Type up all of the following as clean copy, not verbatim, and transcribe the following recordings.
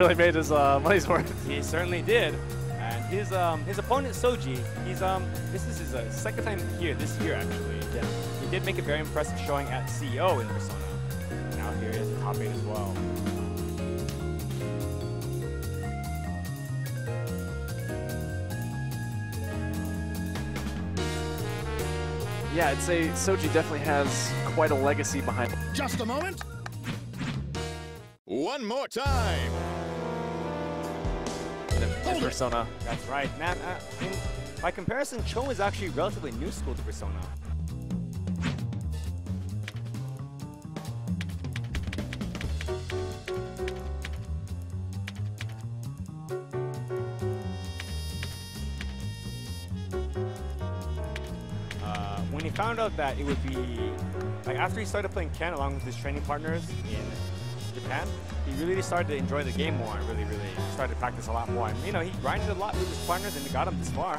really made his money's worth. He certainly did. And his opponent Soji, this is his second time here this year actually. Yeah. He did make a very impressive showing at CEO in Persona. Now here he is in top 8 as well. Yeah, I'd say Soji definitely has quite a legacy behind him. Just a moment. One more time. In Persona. That's right, man. By comparison, Cho is actually relatively new school to Persona. When he found out that it would be, like after he started playing Ken along with his training partners in Japan, he really started to enjoy the game more and really started to practice a lot more. And you know, he grinded a lot with his partners and it got him this far.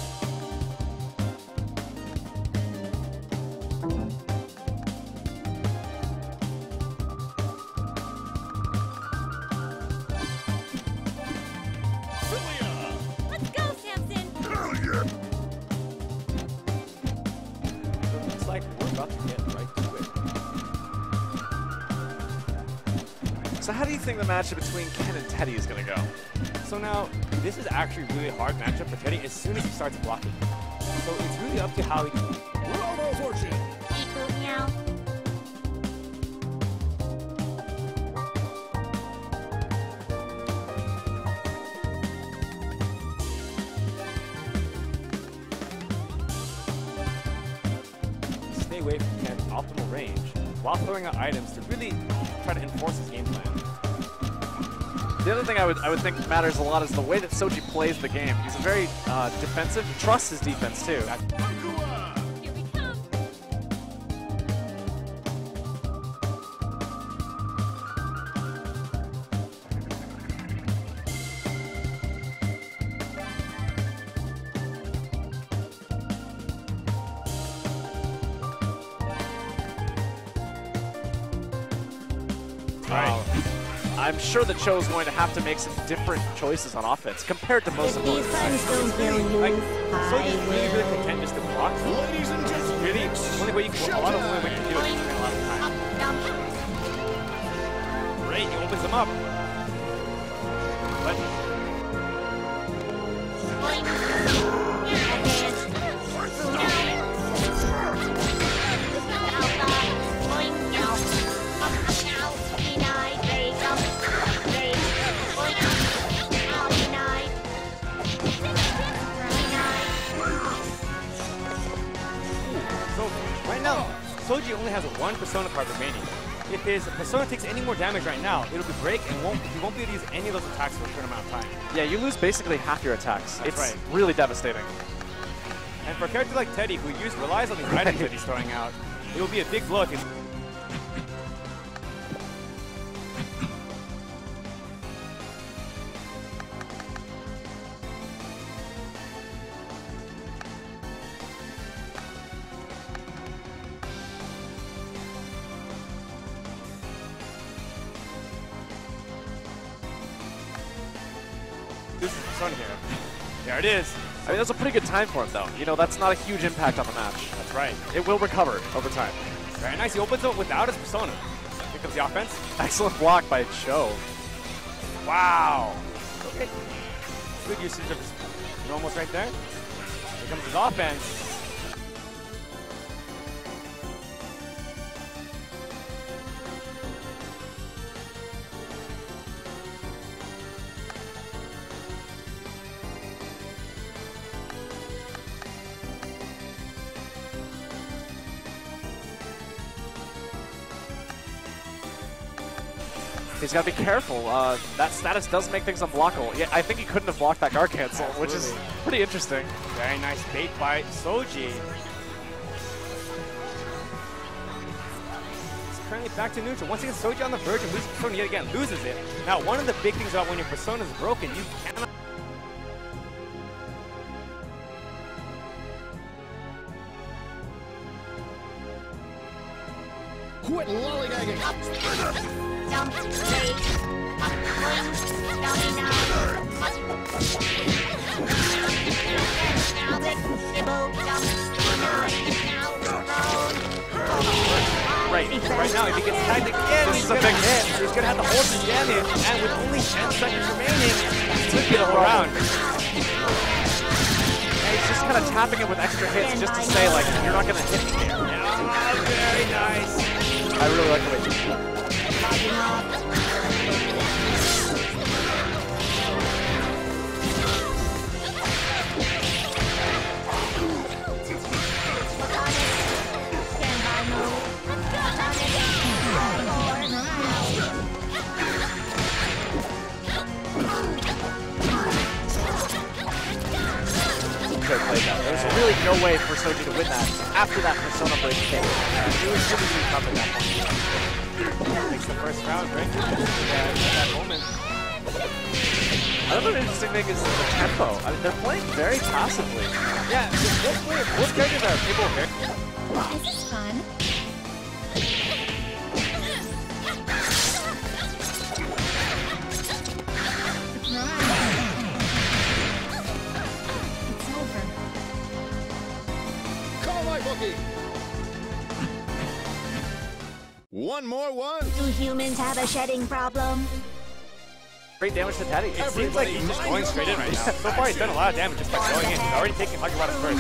Let's go, Samson! Looks like we're about to get right to it. So how do you think the matchup between Ken and Teddy is going to go? So now, this is actually a really hard matchup for Teddy as soon as he starts blocking. So it's really up to how he... Robo Fortune. Equal meow. Stay away from Ken's optimal range while throwing out items to really try to enforce his game plan. The other thing I would think matters a lot is the way that Soji plays the game. He's a very defensive, trusts his defense too. Here we come. Wow. I'm sure that Cho's going to have to make some different choices on offense compared to most of These them. friends don't get Like, loose, so I he's really will. content just to block. Ladies and gentlemen, Really, the only way you can, a lot of the only way you can do it is spend a lot of time. Great, he opens them up. But so right now, Soji only has one Persona card remaining. If his Persona takes any more damage right now, it'll be break and he won't be able to use any of those attacks for a certain amount of time. Yeah, you lose basically half your attacks. That's It's right. really devastating. And for a character like Teddy, who relies on these items that he's throwing out, it will be a big blow if he's... This is Persona here. There it is. I mean, that's a pretty good time for him, though. You know, that's not a huge impact on the match. That's right. It will recover over time. Very nice. He opens up without his Persona. Here comes the offense. Excellent block by Cho. Wow. Okay. Good usage of his normals right there. Here comes his offense. He's got to be careful. That status does make things unblockable. Yeah, I think he couldn't have blocked that guard cancel, which is pretty interesting. Very nice bait by Soji. He's currently back to neutral. Once again, Soji on the verge of losing Persona yet again, loses it. Now, one of the big things about when your Persona is broken, you cannot... quit lollygagging. Jump, straight, up, right. Right now, if he gets tagged again, This he's is a gonna big hit. He's gonna have to hold the damage, and with only 10 seconds remaining, he could get a whole round. And he's just kind of tapping it with extra hits just to say, like, you're not going to hit me here. Yeah, very nice. I really like the way he's playing. Played that. There was really no way for Soji to win that after that Persona break came. He was really, really tough at that point. Makes the first round, right? At that moment. Another interesting thing is the tempo. I mean, they're playing very passively. Yeah, both characters are people very... This is fun. It's over. Call my bookie. One more one. Do humans have a shedding problem? Great damage to Teddy. It seems like he's just going straight in right now. So far, he's done a lot of damage just by going in. He's already taken Hagiwara first.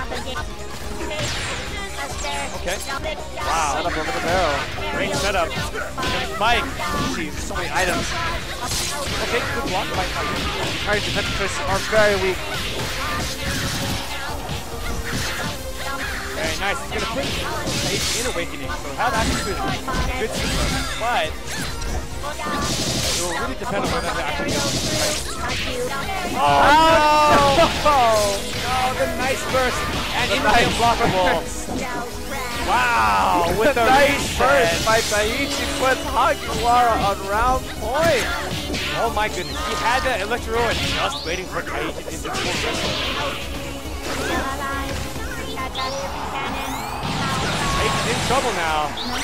Okay. Wow. Set up over the barrel. Great setup. Mike. Jeez, so many items. Okay, good block by Teddy. Our defensive choices are very weak. Very nice. He's going to put Taichi in Awakening. So have access to good sequence. But it will really depend on whether they actually get Oh, no! Oh, the nice burst. And into the unblockable. Wow, with the nice burst burst by Taichi puts Hagiwara on round point. Oh my goodness, he had the Electro and just waiting for Taichi to into full whistle. Taichi's in trouble now.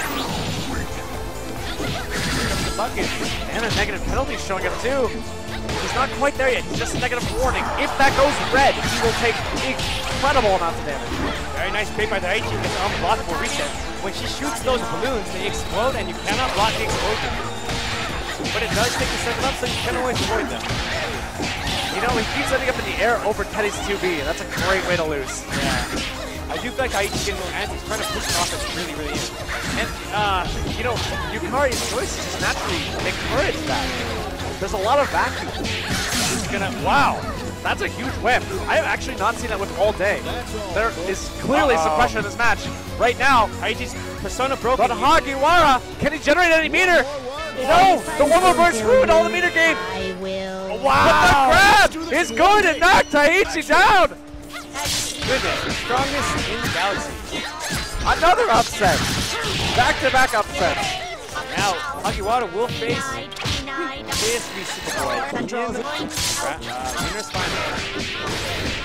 Bucket. And a negative penalty showing up too. He's not quite there yet. He's just a negative warning. If that goes red, he will take incredible amounts of damage. Very nice bait by Taichi. Gets an unblockable reset. When she shoots those balloons, they explode and you cannot block the explosion. But it does take a second up, so you can always avoid them. You know, he keeps ending up in the air over Teddy's 2B, and that's a great way to lose. Yeah. I do feel like Taichi's getting a little anti. He's trying to push the offense really, really in. And, you know, Yukari's choices just naturally encourage that. There's a lot of vacuum. He's gonna, wow. That's a huge whip. I have actually not seen that whip all day. There is clearly some pressure in this match. Right now, Taichi's Persona broken. but Hagiwara, can he generate any meter? No! The one-more burst ruined all the meter game! I will. Wow! But the grab is going to knock Taichi down! Goodness, the strongest in the galaxy. Another upset! Back-to-back upsets. Now, Hagiwara will face KSB Superboy in Lunar Spine.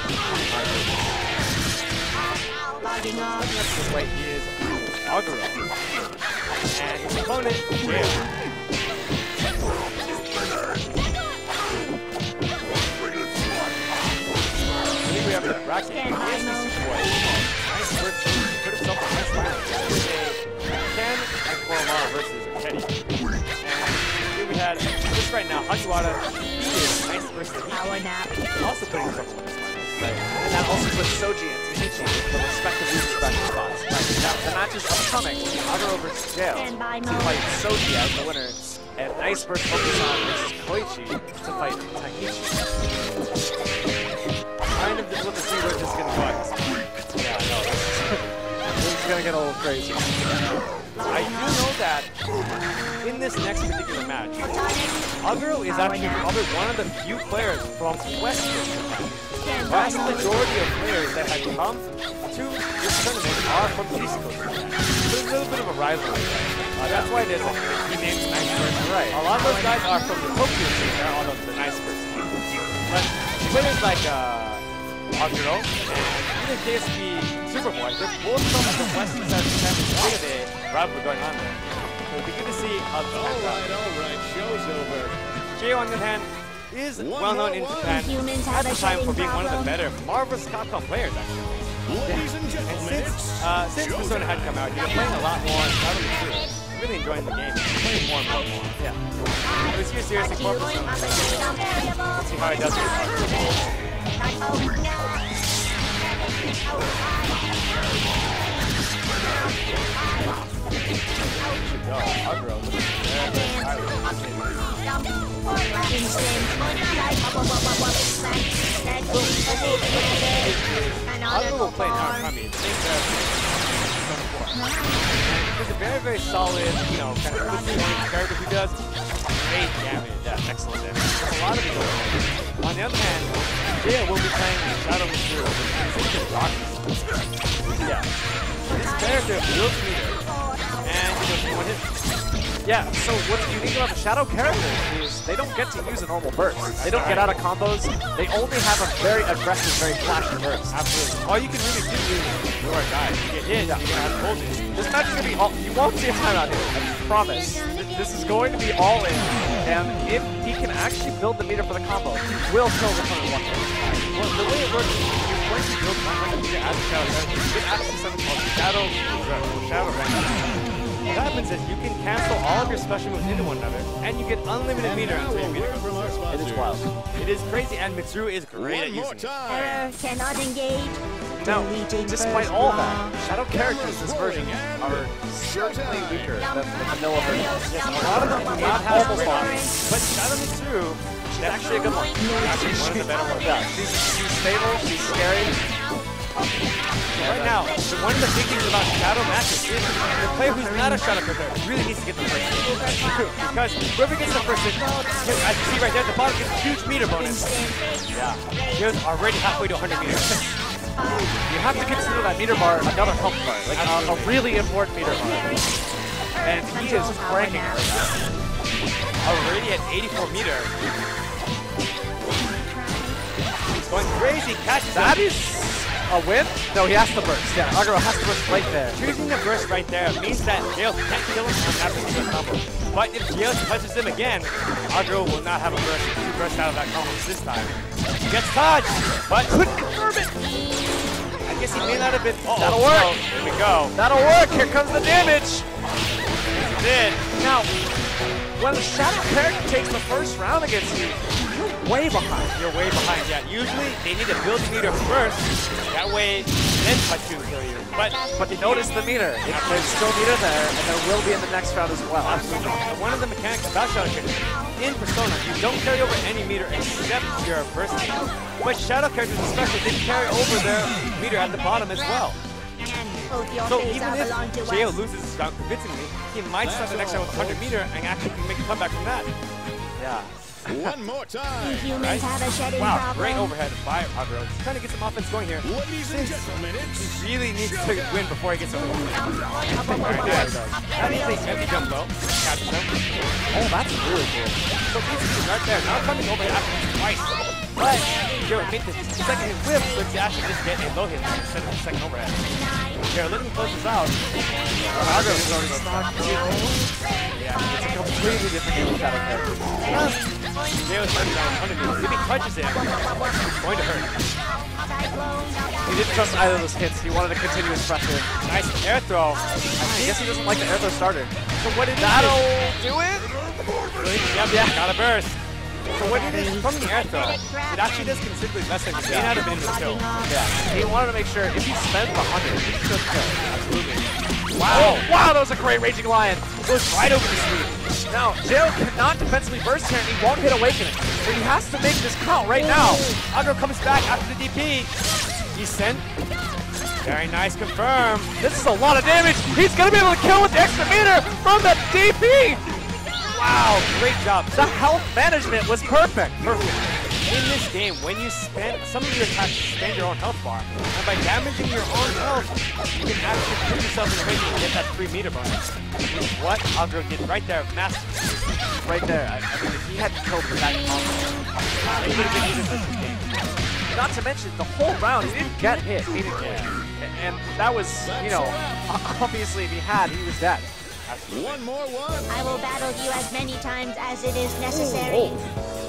This way he is Aguro. And his opponent, Jail. I believe we have the bracket. KSB Superboy. Nice work to put himself in the next round. Ken and Koromara versus Teddy. And here we had, just right now, Hagiwara is nice versus Heat. Also putting himself in the next round. And that also puts Soji and Taichi in the respective losers bracket spots. Now, the match is upcoming. Aguro versus Jail to fight Soji as the winner. And Nice versus Okusan versus Koichi to fight Taichi. Kind of difficult to see where this is going to go. Yeah, no, this is going to get a little crazy. I do know that in this next particular match, Aguro is actually probably one of the few players from Western Japan. The vast majority of players that have come to this tournament are from East Coast Japan. So there's a little bit of a rivalry there. That's why there's a team named Nice Person. Right. A lot of those guys are from the Tokyo team. They're all of the Nice Person. But players like Aguro and even KSB Superboy, they're both from the Western side of Japan. There's a bit of a rivalry going on there. So it'll be good to see how this pans out. All right, show's over. Jay, on the other hand, is well known in Japan at the time for being one of the better Marvel's Capcom players, actually. Ladies and gentlemen, Since Persona had come out, he was playing a lot more Shadow Mitsuru. Really enjoying the game. He's playing more and more. Yeah. This year, seriously, for Persona. Let's see how he does with his Agro, Agro will play Narukami. He's a very, very solid, you know, kind of character who does great damage. Yeah, excellent damage. There's a lot of people. On the other hand, Jaya will be playing Shadow Mitsuru, which is darkness. Yeah. This character builds meter, and he does one hit. Yeah, so what's unique about the Shadow characters is they don't get to use a normal burst. They don't get out of combos. They only have a very aggressive, very flashy burst. Absolutely. All you can really do is ignore a guy. You get hit, you're gonna have to hold it. This match is going to be all, you won't see a timeout here, I promise. This is going to be all in, and if he can actually build the meter for the combo, he will kill the opponent one hit. Well, the way it works is you're going to build 100 meter as a Shadow character. You get access to something called Shadow Rank. What happens is you can cancel all of your special moves into one another, and you get unlimited meter until your meter goes through. It is wild. It is crazy, and Mitsuru is great at using it. Cannot engage. Now, despite all that, Shadow characters in this version are certainly weaker than the vanilla version. Yes, a lot of them do not have full bodies, but Shadow Mitsuru, She's actually a good one. actually one of the better ones. Yeah, she's stable, she's scary. Right now, one of the big things about Shadow matches is the player who's not a Shadow character really needs to get the first hit. Because whoever gets the first hit, as you see right there at the bottom, gets a huge meter bonus. Yeah, he's already halfway to 100 meters. You have to consider that meter bar another health bar, like a really important meter bar. And he is cranking right now. Already at 84 meter. He's going crazy, catches That him. is a win? No, he has to burst. Yeah, Agro has to burst right there. Choosing the burst right there means that Jail can't kill him after the combo. But if Jail touches him again, Agro will not have a burst to burst out of that combo this time. He gets touched, but couldn't confirm it. I guess he may not have been. That'll work. So, here we go. That'll work. Here comes the damage. He did. Now, when the Shadow character takes the first round against you, you're way behind. You're way behind. Yeah, usually they need to build the meter first. That way, then touch you and kill you. But Notice the meter. There's still meter there, and there will be in the next round as well. absolutely. One of the mechanics about Shadow characters in Persona, you don't carry over any meter except your burst meter. But Shadow characters especially didn't carry over their meter at the bottom as well. So even if Jail loses this round convincingly, he might start the next round with 100 meter and actually can make a comeback from that. Yeah. One more time. Humans have a shedding Wow, problem. great overhead by Agro. He's trying to get some offense going here. Ladies and gentlemen, it's He really needs to win before he gets over. Very nice. That is a heavy jump low. Catches him. Oh, that's really cool. So he's right there. Now coming over actually twice. But Jared made the second hit whip, so he actually just get a low hit instead of the second overhead. Jared letting him close this out. Agro is already stuck. Yeah, It's a completely different game with Shadow character. Jared's running down 100 meters. If he touches it, it's going to hurt. He didn't trust either of those hits. He wanted to continue his pressure. Nice air throw. I guess he doesn't like the air throw starter. So what it is? That'll do it? Yep, got a burst. So what it is from the air throw, it actually does considerably less than the gain out of it in the kill. Yeah. He wanted to make sure if he spends 100, he should kill. Absolutely. Wow. Wow, that was a great Raging Lion. Goes right over the screen. Now, Jail cannot defensively burst here, and he won't hit Awakening. So he has to make this count right now. Agro comes back after the DP. He's sent. Very nice, confirm. This is a lot of damage. He's going to be able to kill with the extra meter from the DP. Wow, great job. The health management was perfect. Perfect. In this game, when you spend, some of your attacks spend your own health bar, and by damaging your own health, you can actually put yourself in a range and get that free meter bonus. Which is what Agro did right there, massive. Right there. I mean, if he had killed for that combo, It would have been easy for this game. not to mention the whole round, he didn't get hit meaningfully. And that was, you know, obviously if he had, he was dead. one more one. I will battle you as many times as it is necessary.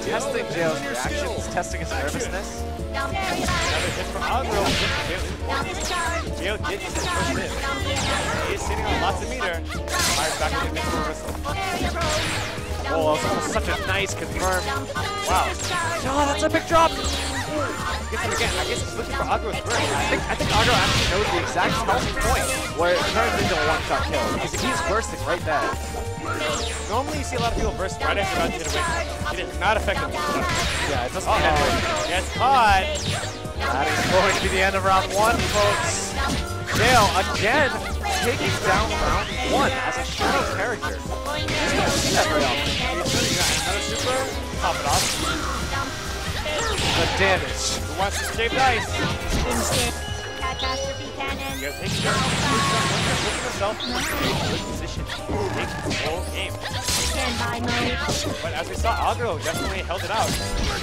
testing Jail's reaction. He's testing his nervousness. Another hit from Agro. Jail did his first hit. He is sitting on lots of meter. Fires back into the reversal. Oh, that was such a nice confirm. Wow. Oh, that's a big drop. Gets it again. I guess he's looking for Agro's burst. I think Agro actually knows the exact touching point where it turns into a one-shot kill. Because if he's bursting right there. Normally you see a lot of people burst right after about to hit a win. It is not effective. Yeah, it doesn't matter. Gets caught. That is going to be the end of round one, folks. Jail again taking down round one as a shadow character. You just don't see that very often. Another super. Pop it off. The damage. Who wants to save dice? Catastrophe cannon. You gotta take care of yourself. Good position. Take the whole game. Standby mode. But as we saw, Agro definitely held it out.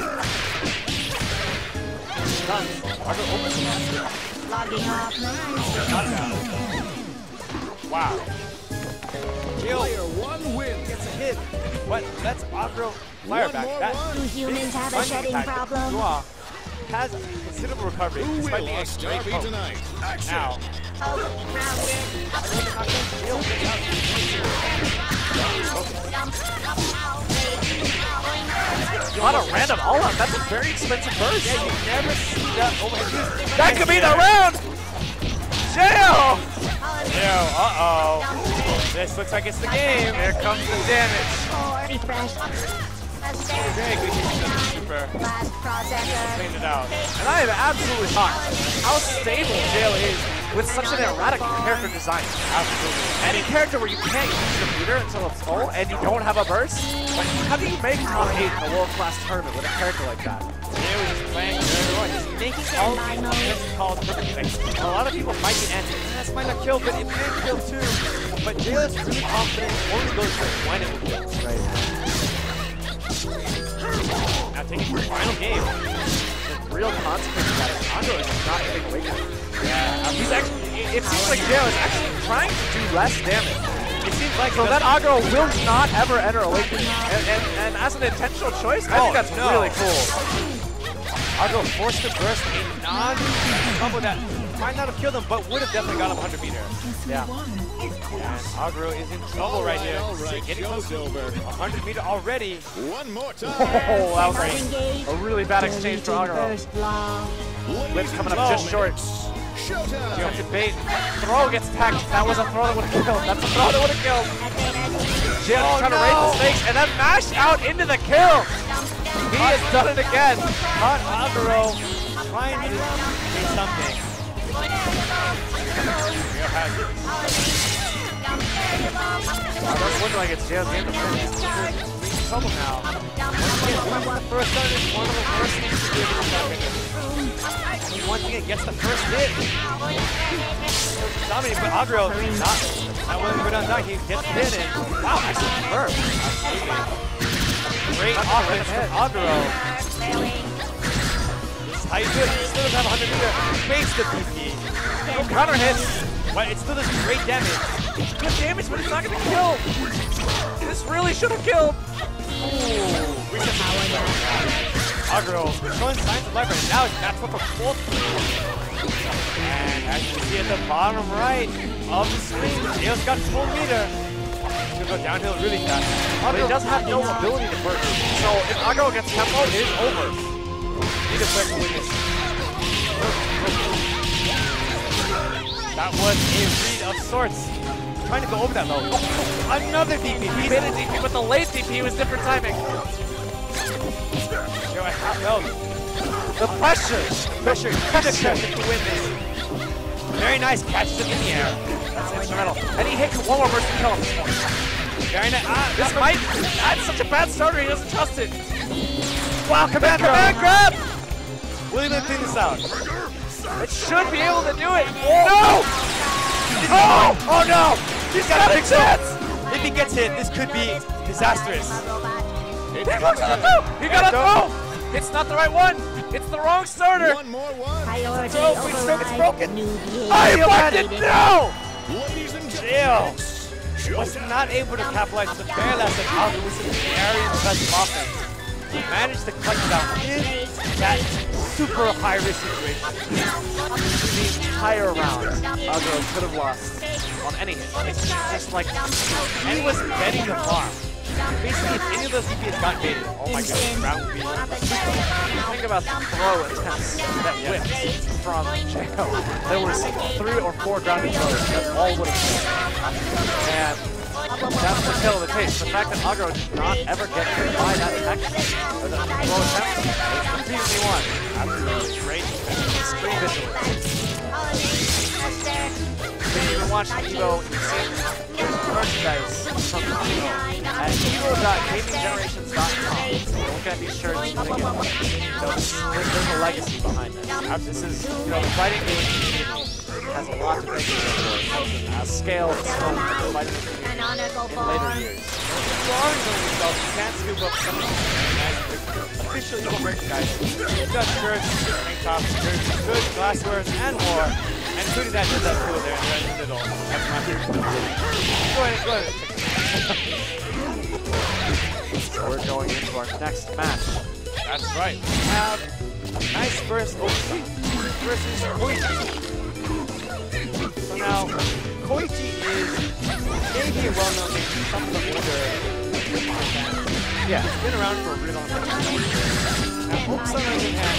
Done. Agro opens it. Logging off. Wow. Player one wins. Gets a hit. But that's Agro fire One back. more That one. Do humans have a bungee shedding attack problem? Dua has considerable recovery. Who despite will being our a star great be poke. tonight? Action. Now, A lot of random all-out. That's a very expensive burst. yeah, you never see that overhead. That could be the round! Jail! Uh-oh. This looks like it's the game. Here comes the damage. Refresh. Very good use of the super. Last processor. Cleaned it out. And I am absolutely shocked how stable Jail is with such an erratic character design. Absolutely. Any character where you can't use your meter until it's full and you don't have a burst, like, how do you make top 8 in a world-class tournament with a character like that? He was just playing very well. He's making all these calls perfectly. A lot of people might be answering, this might not kill, but it may kill too. But Jail is really confident, only goes for when it will kill. Right. Now taking the final game. The real consequence of that is Agro is not getting away from it. Yeah. He's actually, it seems like Jail is actually trying to do less damage. It seems like So that Agro will not ever enter Awakening. And as an intentional choice, I think that's really cool. Agro forced to burst a non-combo that might not have killed him, but would have definitely got him 100 meters. Yeah. And Agro is in trouble right here. All right, Getting Joe close to Silver. 100 meter already. One more time. Oh, that was Cannot great. engage. A really bad exchange for Agro. Burst long. Lips coming up just short. Showtime. You have to bait. Throw gets tagged. That was a throw that would have killed. That's a throw that would have killed. Jail trying to raise the stakes and then mash out into the kill. He has done it again. Caught Agro trying to do something. Real has it. I don't look like it's Jail's game to play. He's in trouble now. First start is one of the worst things to do against Agro. He once again gets the first hit. Dominating, but Agro not willing to go down die. He gets the hit in. Wow, nice confirm. Great offense from Agro. This is how you do it. He still doesn't have 100 meter. Fakes the BP. No counter hits. But it still does great damage. It's good damage, but it's not going to kill. This really should have killed. Agro showing signs of life right now. That's what for both. And as you can see at the bottom right of the screen, Jail's got full meter. He's going to go downhill really fast. But he does have no ability to burst. So if Agro gets tempo, it is over. Need to start to win this. That was a read of sorts. Trying to go over that low. Another DP. He made a DP, but the late DP was different timing. Yo, at half health. The pressure. Pressure. To win this. Very nice. Catches him in the air. That's instrumental. And he hit one more burst to kill him. Very nice. This might, that's such a bad starter, he doesn't trust it. Wow, command grab! Will he clean this out? It should be able to do it. No! Oh no! He's got a big chance! If he gets hit, this could be disastrous. He got a throw! It's not the right one! It's the wrong starter! One more one. Priority It's broken! New behavior. I blocked it! No! Ladies and Jail gentlemen, was not able to capitalize on the very last of Agro was in the area of offense. he managed to clutch it out in that super high-risk situation. The entire round, Agro could have lost on any hit. It's just like And he was betting the farm. Basically, if any of those DPS got baited, oh my goodness, round would be think about the throw attempts that whipped from Jacob. There was 3 or 4 grounded throws that all would have hit. And that's the tail of the tape. The fact that Agro did not ever get hit by that tech or the throw attempt is the reason he won. absolutely great. Extreme vigilance. If you've been watching Evo, you've seen merchandise from Evo at evo.gaminggenerations.com. Look at these shirts. There's a legacy behind this. This is, the fighting game community has a lot to thank you for. Scale and scope of the fighting community in later years. If you are enjoying yourself, you can scoop up some of the nice official Evo merchandise. We've got shirts, tank tops, jerseys, goods, glassware, and more. And including that cool there in the middle. That's my favorite. Go ahead. So we're going into our next match. That's right. We have Nice Burst OC versus Koichi. So now, Koichi is maybe a well-known name to some of the older fans. Yeah, it's been around for a really long time. Now, Oksana, on the hand,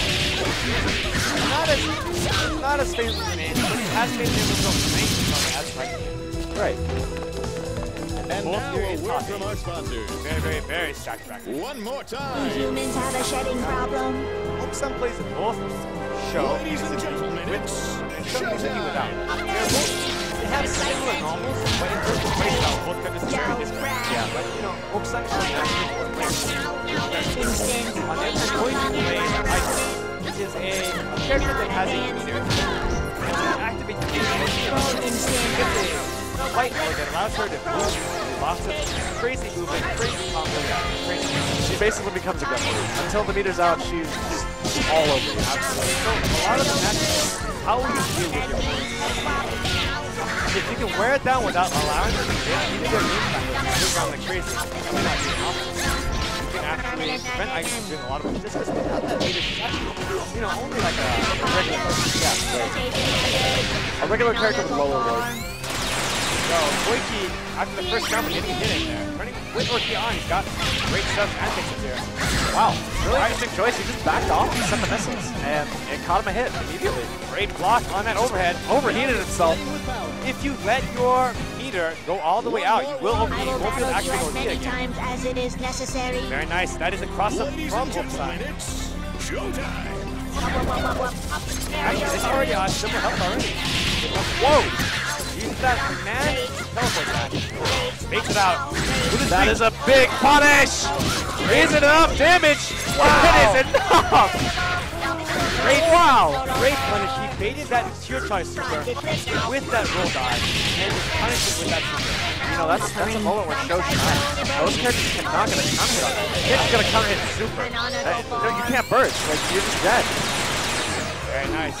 not as famous as the name, but he has made names himself as fighting. Right. And both now here a is word tough. from our sponsors. Very satisfactory. One more time. Humans have a shedding problem. Oksana plays in both show. Ladies and gentlemen, it's without. showtime. They have similar normals, but in terms of playstyle, both characters are very different. Yeah, but you know, Oksana is actually more players. On the other hand, Koichi plays Ice, which is a character that has a meter. And when you activate the meter, gets a light mode that allows her to move lots of crazy movement, crazy combo, crazy. She basically becomes a gun. Until the meter's out, she's all over you. Absolutely. So a lot of the matches, how will you deal with your opponent? If you can wear it down without allowing them to get into their move time, which is move around like crazy, that might not be an option. You can actually prevent Ice from doing a lot of it just because without that meter, she's actually, only like a regular person. Yeah, A regular character with lower load. So Koichi, after the first round, getting hit in there. Turning with Orki on, he's got great stuff and fixes here. Wow, really interesting choice. He just backed off and sent the missiles, and it caught him a hit immediately. Great block on that overhead. Overheated itself. If you let your meter go all the way out, you will overheat. You won't be able to activate Orki again. Times as it is necessary. Very nice. That is a cross-up Ladies from and gentlemen, Oksana. it's showtime. Actually, it's already on silver health already. Whoa! Use that command to teleport that. Fakes it out. That is a big punish! Is it enough damage? Wow! It is enough! Great punish. He baited that Chiyochai super with that roll dive and just punished it with that super. That's a moment where Sho shines. Those characters cannot get a counter hit on that. It's gonna counter hit super. You can't burst. Like, you're just dead. Very nice.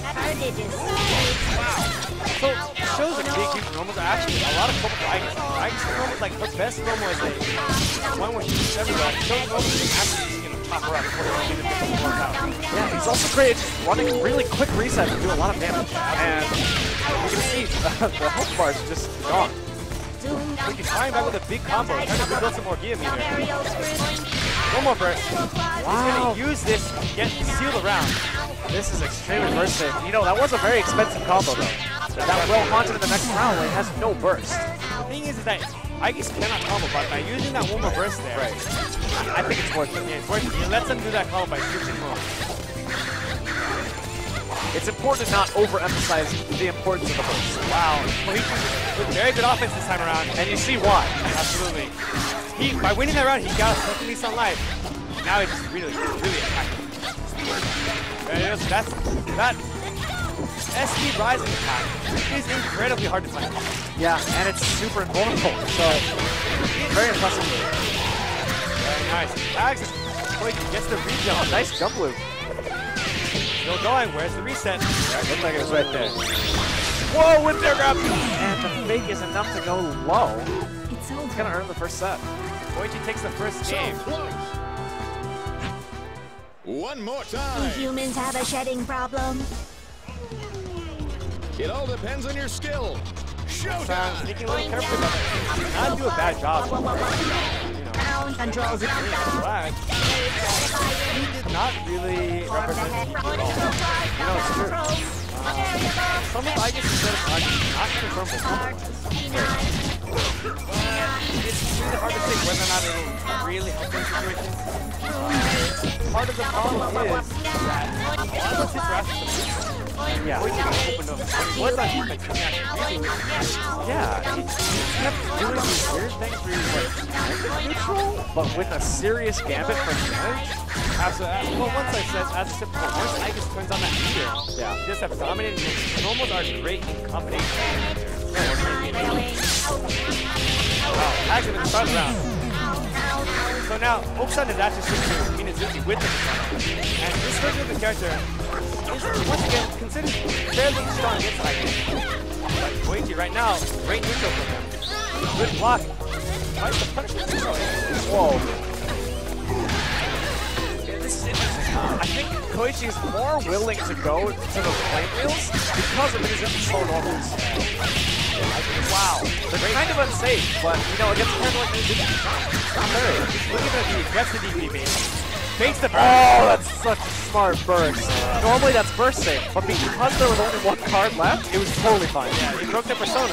So, Sho's big, huge normals are actually a lot of focus for Aigis. Aigis' normals, like, her best normal is one where she's everywhere. Sho's normals is actually just, top her up before they get the block out. Yeah, he's also great at just running really quick resets and do a lot of damage. And you can see the health bars just gone. So he's flying back with a big combo, trying to build some more gear meter. One more burst. Wow. He's going to use this to seal the round. This is extremely bursting. That was a very expensive combo, though. That will haunt it in the next round when it has no burst. The thing is that Aigis cannot combo, but by using that one more burst there, I think it's worth it. Yeah, it's worth it. He lets them do that combo by switching moves. It's important to not overemphasize the importance of the burst. Wow. Well, he with very good offense this time around. And you see why. Absolutely. By winning that round, he got something on life. Now he's just really attacking. There it is. That SD Rising attack is incredibly hard to find. Yeah, and it's super invulnerable, so very impressive. Very nice. Tags is gets the rejump. Nice jump loop. Still going. Where's the reset? Looks like it was right there. Whoa, whip there, grab. And the fake is enough to go low. It's gonna earn the first set. Koichi takes the first game. One more Do time. humans have a shedding problem? It all depends on your skill. So I'm Showtime. thinking a little carefully about that. He did not do a bad job. Ground control But he did not really represent Geeky at all. You know, it's true. Some of I guess instead of not confirmed before. It's really hard to say whether or not it'll really help in situations. Part of the problem is that a lot of his rashes Yeah. opened up. He was on defense. He actually really Yeah, he kept doing these weird things where he was like neutral, but with a serious gambit for damage. well, once I said, as I said before, once Aegis turns on that meter, Yeah. just have dominated moves. Normals are great in combination. Wow, actually, in the start round. So now, Okusan is actually switching to Minazuki with the Persona. And this version of the character is, once again, considered fairly strong against Aegis. But Koichi right now, great neutral from him. Good block. Tries to punish him. Whoa. Yeah, this is interesting. I think Koichi is more willing to go to the flame wheels because of his slow normals. Wow. They're kind of unsafe, but you know, against a character like Minazuki, Look at the gets the DPB. Fakes the burst. oh, that's such a smart burst. Normally that's burst safe, but because there was only one card left, it was totally fine. Yeah, he broke the Persona.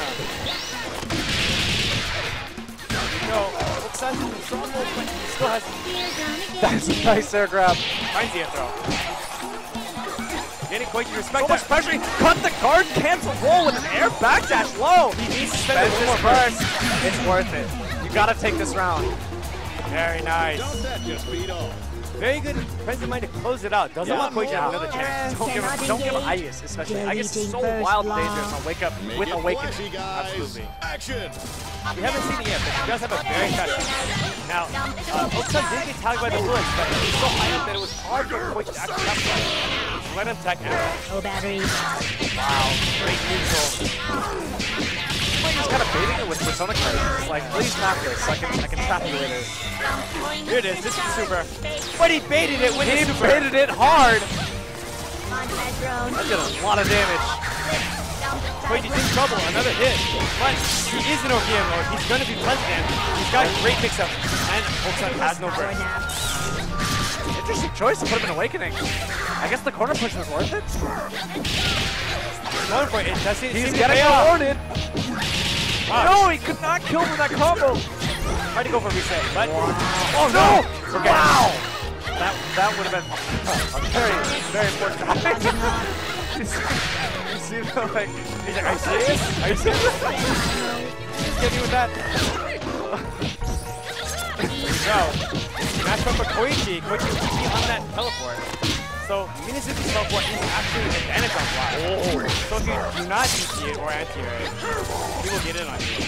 You know, Okusan's in trouble, but he still has That's a nice air grab. finds the air throw. Getting Koichi respect So much that. pressure. Cut the card, cancel roll with an air backdash low. He needs to spend a Spend little this more burst. burst. It's worth it. You gotta take this round. Very nice. Don't that just beat all? Very good present mind to close it out. Doesn't Yeah. want Koichi to have another chance. Don't give Ius, especially. Ius is so wildly dangerous on wake up Make with it awakening. flashy, guys. Absolutely. Action. We haven't seen it yet, but he does have a very fast shot. Now, Okusan did get tagged by the bullets, but he's so high up that it was hard for Koichi to actually capitalize. So let him tag out. Oh, batteries. Wow, great neutral. He's kind of baiting it with Persona cards. It's like, please knock this. I can trap you later. Here it is, this is super. But he baited it with He his super. baited it hard. Onset drone. That did a lot of damage. Koichi's in trouble, another hit. But he is an OPM mode, he's going to be president. He's got a great mix-up, and Okusan has no Power burst. nap. Interesting choice to put him in awakening. I guess the corner push was worth it. Going for it, does he He's seem to getting pay off? rewarded. Wow. No, he could not kill with that combo. Tried to go for a reset, but Oh no! Forget it. Wow! That would have been a very important topic. you see the like, he's like, are you serious? Are you serious? Just get me with that. So, match up for Koichi. Koichi will be on that teleport. So, Minazuki's teleport is actually an advantage on block. oh, So if you do not DP it or anti-air it, he will get in on you.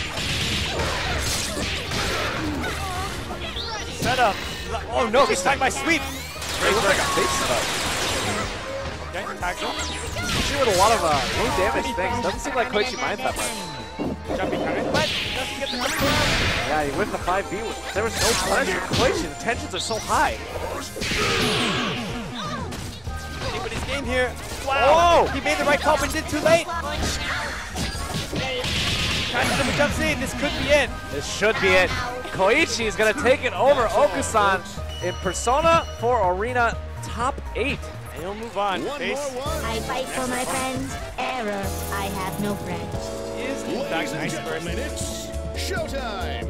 Set up. Oh no, he's tagged by sweep. it looks like a face setup. Okay, tags him. Actually, with a lot of low damage things, doesn't seem like Koichi minds that much. Jumping turret, but doesn't get the coming around. Yeah, he went the 5B. There was no punish for Koichi. The tensions are so high. But his game here. Wow! Oh! He made the right call, but he did too late. Trying to do a jump save. This could be it. This should be it. Koichi is going to take it over Okusan in Persona 4 Arena Top 8. And he'll move on. One Face more one. I fight for my friends. Error. I have no friends. is in fact Ladies and nice gentlemen, burst. it's showtime.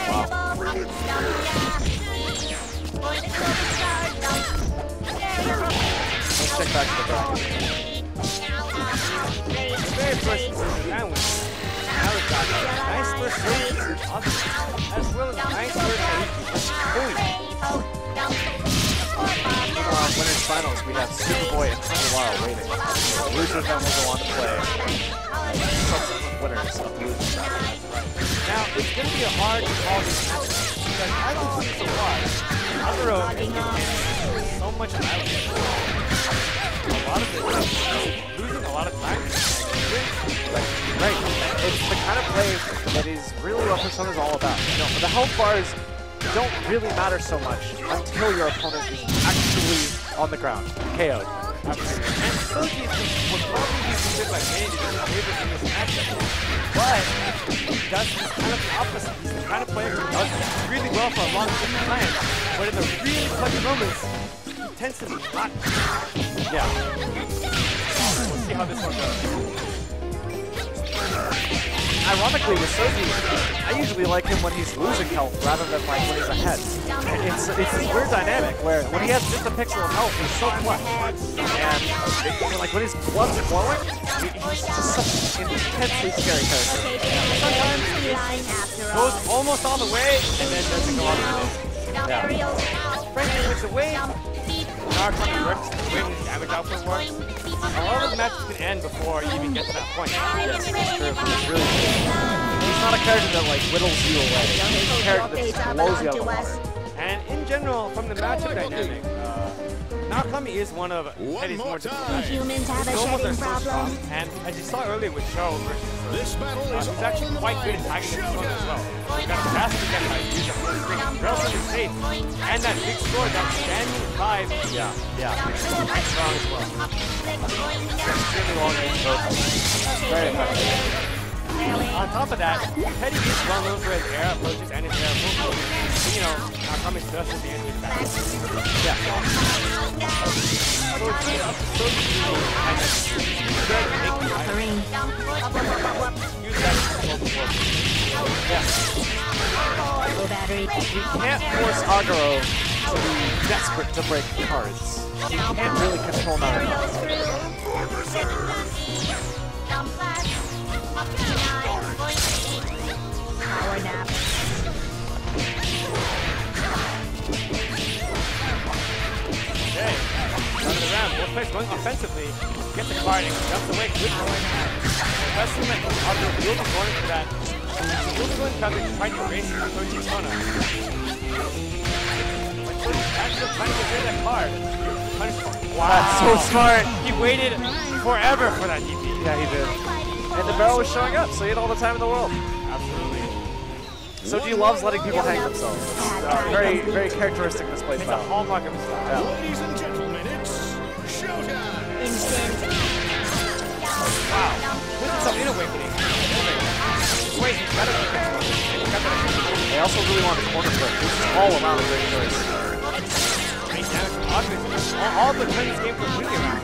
Let's check back to the back. Very first that one. Now we've got nice burst as well as nice burst Meanwhile, in winners finals, we have Superboy and Taniwara waiting. Losers then will go on to play subsequent winners of the losers battle. Now, it's going to be hard to call this match because I don't think so far. Azuro has been so much violence. A lot of it is losing a lot of time. Right. It's the kind of play that is really what Persona is all about. You know, the health bars don't really matter so much until your opponent is actually on the ground, KO'd. Absolutely. And Soji would probably be considered by many different favorites in this matchup. But that's just kind of the opposite. He's the kind of player who does really well for a long time, but in the really clutch moments, he tends to not. Yeah. We'll see how this one goes. Ironically, with Soji, I usually like him when he's losing health rather than like when he's ahead. It's this weird dynamic where when he has just a pixel of health, he's so clutch. And like when his blood's glowing, he's just such an intensely scary character. Sometimes it goes almost all the way and then doesn't go all the way. Yeah. Frankly, with the way Narcomic works, the way his damage output works, a lot of the matches can end before you even get to that point. Yes, that's true. It's really true. He's not a character that like whittles you away. He's a character that just blows you out of the water. And in general, from the matchup dynamic, Narukami is one of Eddie's more difficult players. Humans have a Normals are shedding so problem. strong, and as you saw earlier with Cho versus This battle is he's actually quite good at tagging his opponent as well. He's got a fast again by using the string, relatively safe, and that big score, that standing 5. Yeah. Quite strong as well. Extremely long range both. Very effective. On top of that, Teddy is well known for his air approaches and his air movement. But, you know, Narukami does at the end of the battle. Yeah. So it's up to Soji and good at making the item. Use that to Battery. He can't force Aguro to be desperate to break cards. He can't really control Narukami. Power nap. Okay, turn it around. Both players going offensively. Get the card and jumps away. Good going. Especially when Aguro will be going for that. He'll be going coverage, trying to race Soji's Kona. But Soji's actually trying to get rid of that card. Wow. That's so smart. He waited forever for that DP. Yeah, he did. And the barrel was showing up, so he had all the time in the world. Absolutely. Soji loves letting people hang themselves. It's very, very characteristic of this play It's a style. hallmark of his style. Ladies and gentlemen, it's showtime. Instant. Wow. This is some inner awakening. Wait, he's better than that. They also really want to corner flip. This is all around a great choice. Great damage from Aguro. All the turn this game completely around.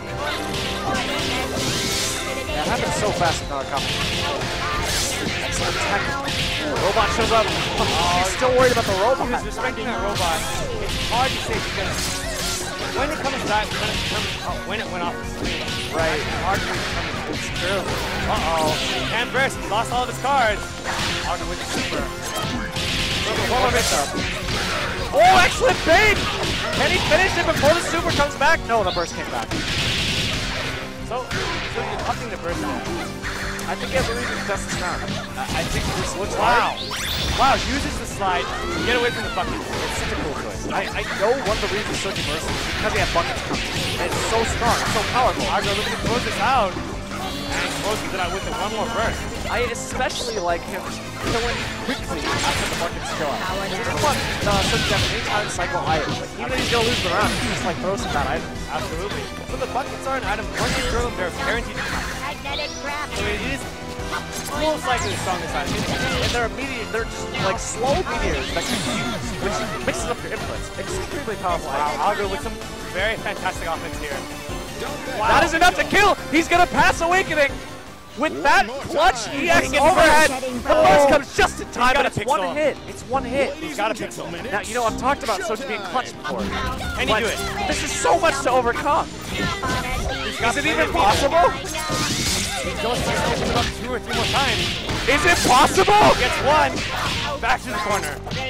Yeah, it happens so fast with Narukami. Excellent tech. The robot shows up. He's still worried about the He was robot. respecting that robot. It's hard to say because when it comes back, we're going to determine when it went off the screen. Right. It's hard to determine. It's true. Uh-oh. Can burst. He lost all of his cards. Aguro with the super. One more mix up. Oh, excellent bait! Can he finish it before the super comes back? No, the burst came back. So you're upping the burst now. I think he has a reason to test this round. I think this looks Wow. hard. Wow, uses the slide to get away from the bucket. It's such a cool choice. I know one of the reasons Soji Mercy is because he had buckets coming. And it's so strong, it's so powerful. Aguro looking to close this out. And closes it out with one more burst. I especially like him killing quickly after the buckets go out. He doesn't want Soji to have any time cycle either. Like, even if he's going to lose the round, he just like throws some bad items. Absolutely. So the buckets are an item. Once you throw them, they're guaranteed to come. Magnetic grab. So it is most likely the strongest item. And they're just like slow meteors that can use, which mixes up your inputs. Extremely powerful item. Wow, Aguro with some very fantastic offense here. Wow. That is enough to kill! He's gonna pass Awakening! With that clutch EX overhead, the burst comes just in time, got but a it's one pixel. hit. It's one hit. He's got a pixel. Now, you know, I've talked about Soji being clutch before. Can he but do it? This is so much to overcome. Is it even possible? He's going to open it up 2 or 3 more times. Is it possible? Gets one. Back to the corner.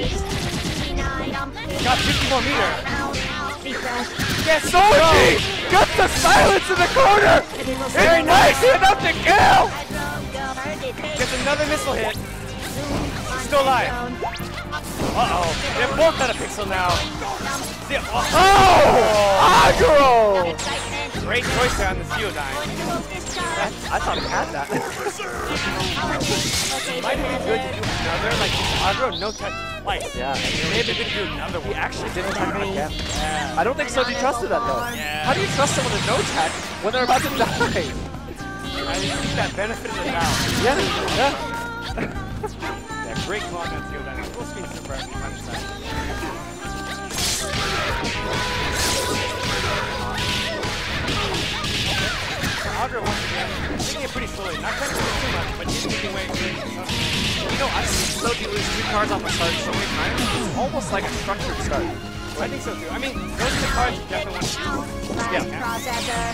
He's got 50 more meter. Yes, Soji! Got the silence in the corner! Very It's nice. mighty enough to kill! Gets another missile hit. He's still alive. Uh-oh. They're both at a pixel now. Oh! Aguro! Great choice there on the Geodyne. I thought he had that. It might have been good to do another, like, Agro, no touch twice. Yeah. Maybe good to do another one. He actually didn't try it again. Yeah. I don't think Soji trusted that though. Yeah. How do you trust someone to no tech when they're about to die? I didn't think that benefit of the doubt. Yeah. Yeah, great call on that too. That full screen super on the side. Agro once again, taking it pretty slowly. Not trying to do too much, but he's taking away good. You know, I've seen Soji lose 2 cards off the start so many times. It's almost like a structured start. I think so too. I mean, those are the cards you definitely want to use. Yeah. Processor.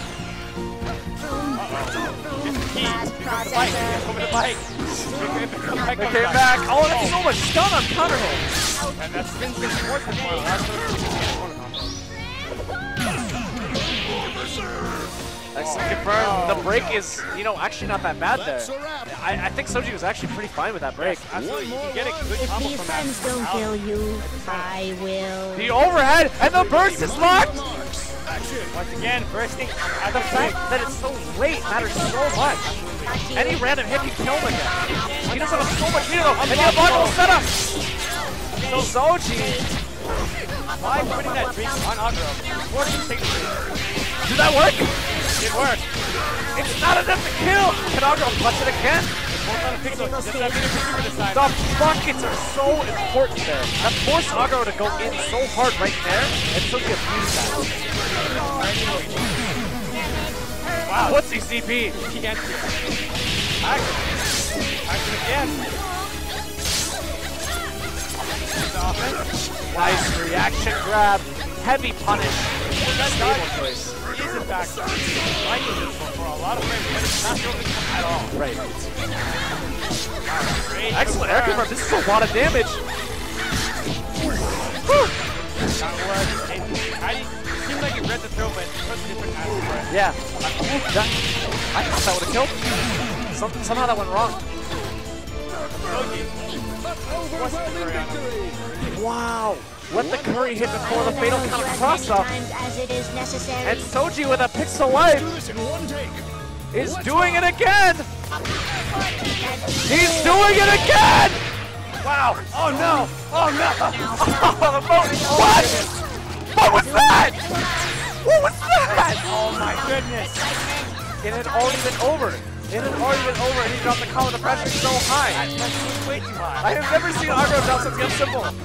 It's the key. Here comes the bike. Here comes the bike. Here comes the bike. They came back. Oh, that's so much stun on counter hit. And that's been sports as well. That's what Excellent confirmed. The break is, you know, actually not that bad there. I think Soji was actually pretty fine with that break. absolutely. You can get a good If combo these from that. friends don't kill you, I will. The overhead and the burst is locked. Once again, bursting. The fact that it's so late matters so much. Any random hit can kill him again. He doesn't have so much meter though. And the unblockable setup. So Soji. Why putting that drink on Agro? Before he takes it. Did that work? It worked. It's not enough to kill. Can Agro clutch it again? Both on a pixel. Just that meter super this time. The buckets are so important there. That forced Agro to go in so hard right there, and Soji abused that. Wow, what's CCP? He can't do it. Action. Action again. The offense. Nice reaction grab. Heavy punish. Stable choice. He is in fact liking this one for a lot of frames, but it's not broken at all. Right. Great Excellent air confirm. This is a lot of damage. Whew. It seemed like he read the throw, but it was different answer for it. Yeah. I thought that would have killed him. Somehow that went wrong. Wow. Let the curry hit before the fatal counter cross up. And Soji with a pixel life is doing it again. He's doing it again. Wow. Oh no. Oh no. Oh, the boat. What? What was that? What was that? Oh my goodness. It had already been over. It had already been over, and he dropped the call with the pressure so high. That was way too high. I have never seen Agro drop something as simple. Not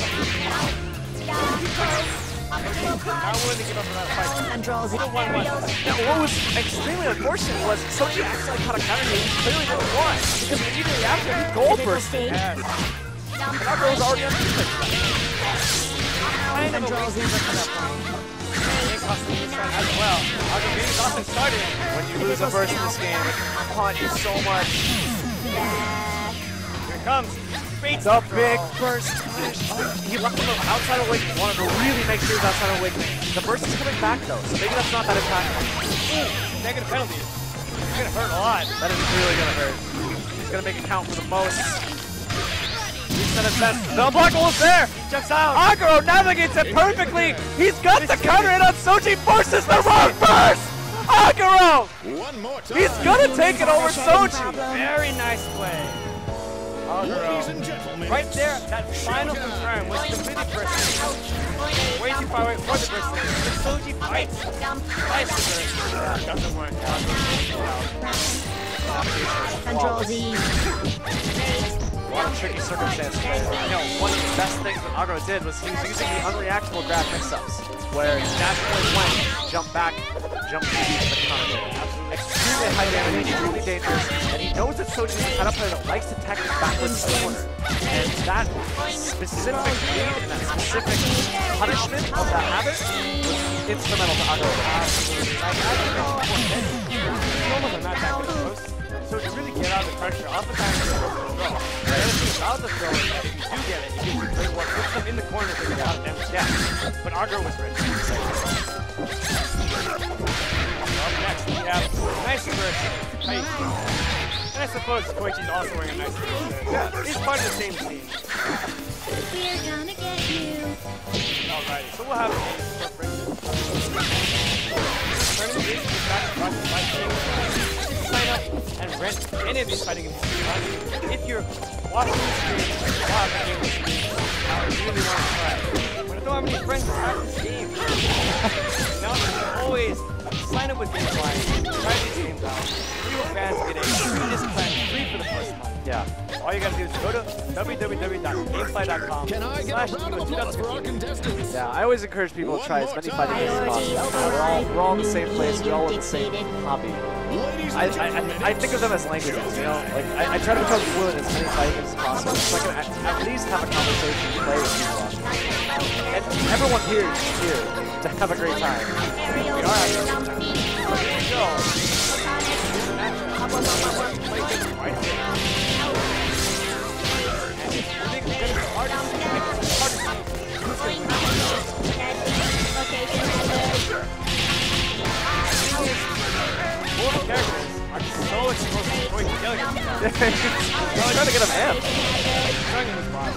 willing to give up on that fight. Controls Still 1-1. Now, what was extremely unfortunate was Soji actually caught a counter hit he clearly didn't want, because immediately after he gold bursted. Yes. And Agro was already on defense. Kind of a waste for that point. It cost me this round as well. Agro getting off and started. When you lose a burst in this game, it haunts you so much. Here it comes. Great The control. big burst punish. He left him outside of Awakening. Wanted to really make sure he was outside of Awakening. The burst is coming back though, so maybe that's not that impactful. Negative penalty. It's gonna hurt a lot. That is really gonna hurt. He's gonna make it count for the most. Reset his best. The unblockable is there! He jumps out. Agro navigates it perfectly! He's got the counter in on Soji, forces the wrong burst! Agro! One more time. He's gonna take it over Soji! Very nice play. Ladies and gentlemen, Right there, that final confirm was completely personal. Way too far away for the burst. But Soji fights the burst. Doesn't work out. Control Z. A lot of tricky circumstances there. You know, one of the best things that Agro did was he was using the unreactable grab mix-ups, where his dash point went, jump back, jump to the counter. Extremely high damage, extremely dangerous, and he knows that Soji is a setup player that likes to tech backwards to the corner. And that specific read and that specific punishment of that habit was instrumental to Agro. Normals are not that good at post, so to really get out of the pressure, oftentimes it's a throw. The other thing about the throw is that if you do get it, it gives you great work. Puts them in the corner to get out of damage. Yeah, but Agro was ready. Up next, we have nice reverse. And I suppose Koichi's also wearing a nice reverse. Yeah, he's part of the same team. We're gonna get you. Alright, so we'll have a turning the back across the light team. rent any of these fighting games, if you're watching the stream, watching the stream, I really want to try. But I don't have any friends who have this game. Now you can always sign up with GameFly, try these games out. Real fans get a free disc plan, free for the first month. Yeah. All you gotta do is go to www.gamefly.com. Can I get a round of applause for our contestants? Yeah, I always encourage people to try as many fighting games as possible. We're all in the same place. We all have the same hobby. Ladies and gentlemen, I think of them as languages, you know? Like, I try to become fluent in as many fighting games as possible so I can at least have a conversation and play with people. And everyone here is here to have a great time. We are having a good time. Here we go. Here's a matchup. Play this right here. And it's really gonna be hard to see. It's hard to see who's gonna win. Both characters are so exposed to Koichi Gilligan. I'm trying to get him amped. Showing him his body.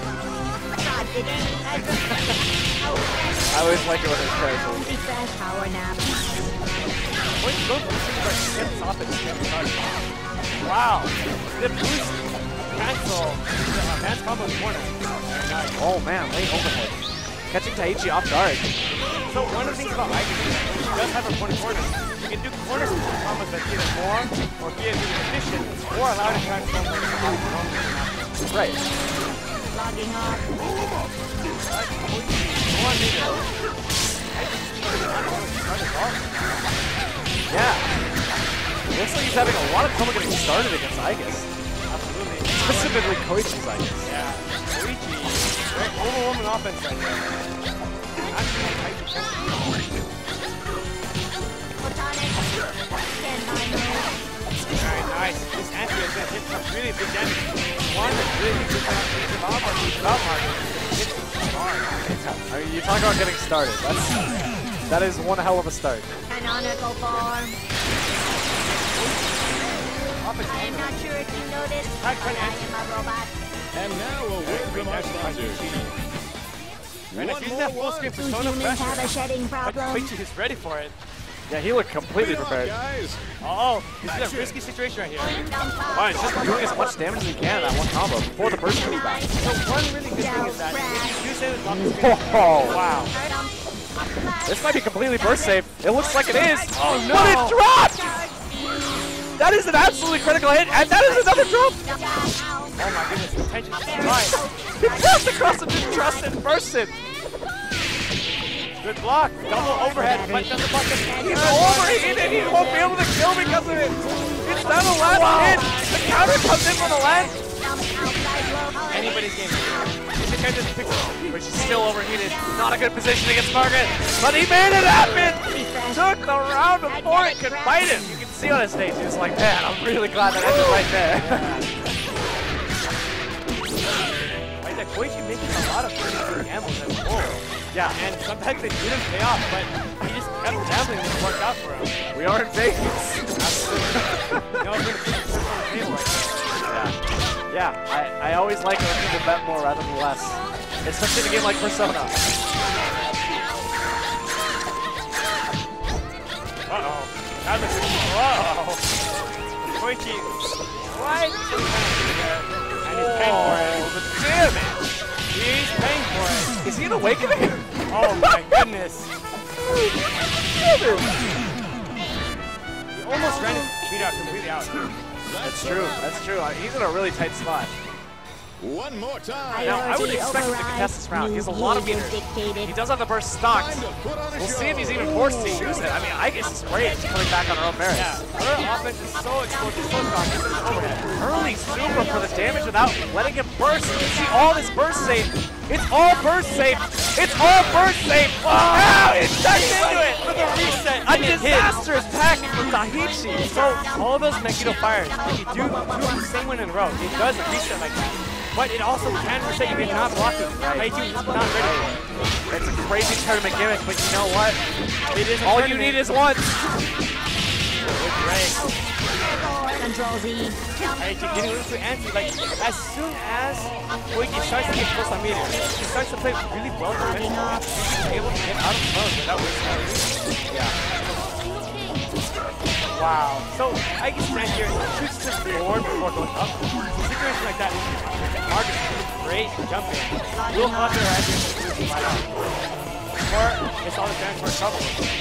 I always like it when there's characters. Power nap. Koichi goes for things like gets off and gets started. Wow. The boost cancel. Man's combo in the corner. Very nice. Oh man, late overhead. Catching Taichi off guard. So one of the things about Ike is that when he does have a corner, you can do corner combos that either more or be really efficient or allow it to transform when it's not normally. Right. Logging off. Yeah. Looks like he's having a lot of trouble getting started against Igus. Absolutely. Specifically Koichi's Igus. Yeah. Koichi, very overwhelming offense right there. Actually, Koichi very nice. This entry has been hitting some really big damage. One that really hits the Valmar market. I mean, you talk about getting started. That is one hell of a start. Canonical form. Up and I am not sure if you know this, Back but right I am a robot. and now a word from our sponsors. And if using that full screen Do persona humans have a pressure, shedding problem? Koichi is ready for it. Yeah, he looked completely Bring it on, prepared. guys. Oh, this is a risky situation right here. Oh, he's just doing as much damage as he can in that one combo before the burst comes back. So one really good thing is that if you do say this off the screen, Oh, wow. this might be completely burst safe. It looks like it is. Oh no! But it dropped! That is an absolutely critical hit, and that is another drop! Oh my goodness, the tension is right. He pressed across and just trust and burst it. Good block, double overhead, but doesn't block the He's overheated, he won't be able to kill because of it. It's down to the last hit. The counter comes in from the land. anybody's game. If the character picks up, But she's still overheated. Not a good position against Margaret. But he made it happen. Took the round before it could fight him. You can see on his face, he was like, man, I'm really glad that ended right there. like that Koichi making a lot of pretty good gambles at full. Yeah, And sometimes they didn't pay off, but he just kept gambling and it worked out for him. we are in Vegas. Absolutely. No, I'm going to put this on the table right now. Yeah, I always like when people bet more rather than less. Especially in a game like Persona. Uh-oh. Whoa. Koichi right to the penalty there. And he's paying for it. The damage! He's paying for it. Is he an awakening? Oh my goodness. He almost ran his feet out completely out. That's true. That's true. He's in a really tight spot. One more time. Now, I would expect him to contest this round. He has a lot of meters. He does have the burst stocked. Time to put on a We'll show. see if he's even forced to use it. I mean, I guess it's great. She's coming back on her own merits. Yeah, her offense is so explosive, so strong. This is overhead. Early super for the damage without letting him burst. You can see all this burst safe. It's all burst safe. It's all burst safe. Wow, it's tucked into it. With a reset. A disastrous attack from Daiichi. So all those Megiddo fires, if you do the same one in a row, it does reset like that. But it also can reset if you're not blocking. Taichi is not ready for it. It's a crazy tournament gimmick, but you know what? It is a All you tournament. need is once. Good break. Control Z. Taichi getting a little too antsy. Like, as soon as Koichi starts to get close on meter, he starts to play really well defensively. He's able to get out of mode without wasting. Wow, Wow. So I guess stand here, shoots just forward before going up. Situation like that, Marcus is great jumping. Will Hunter has been right up. Or it's all the chance for trouble.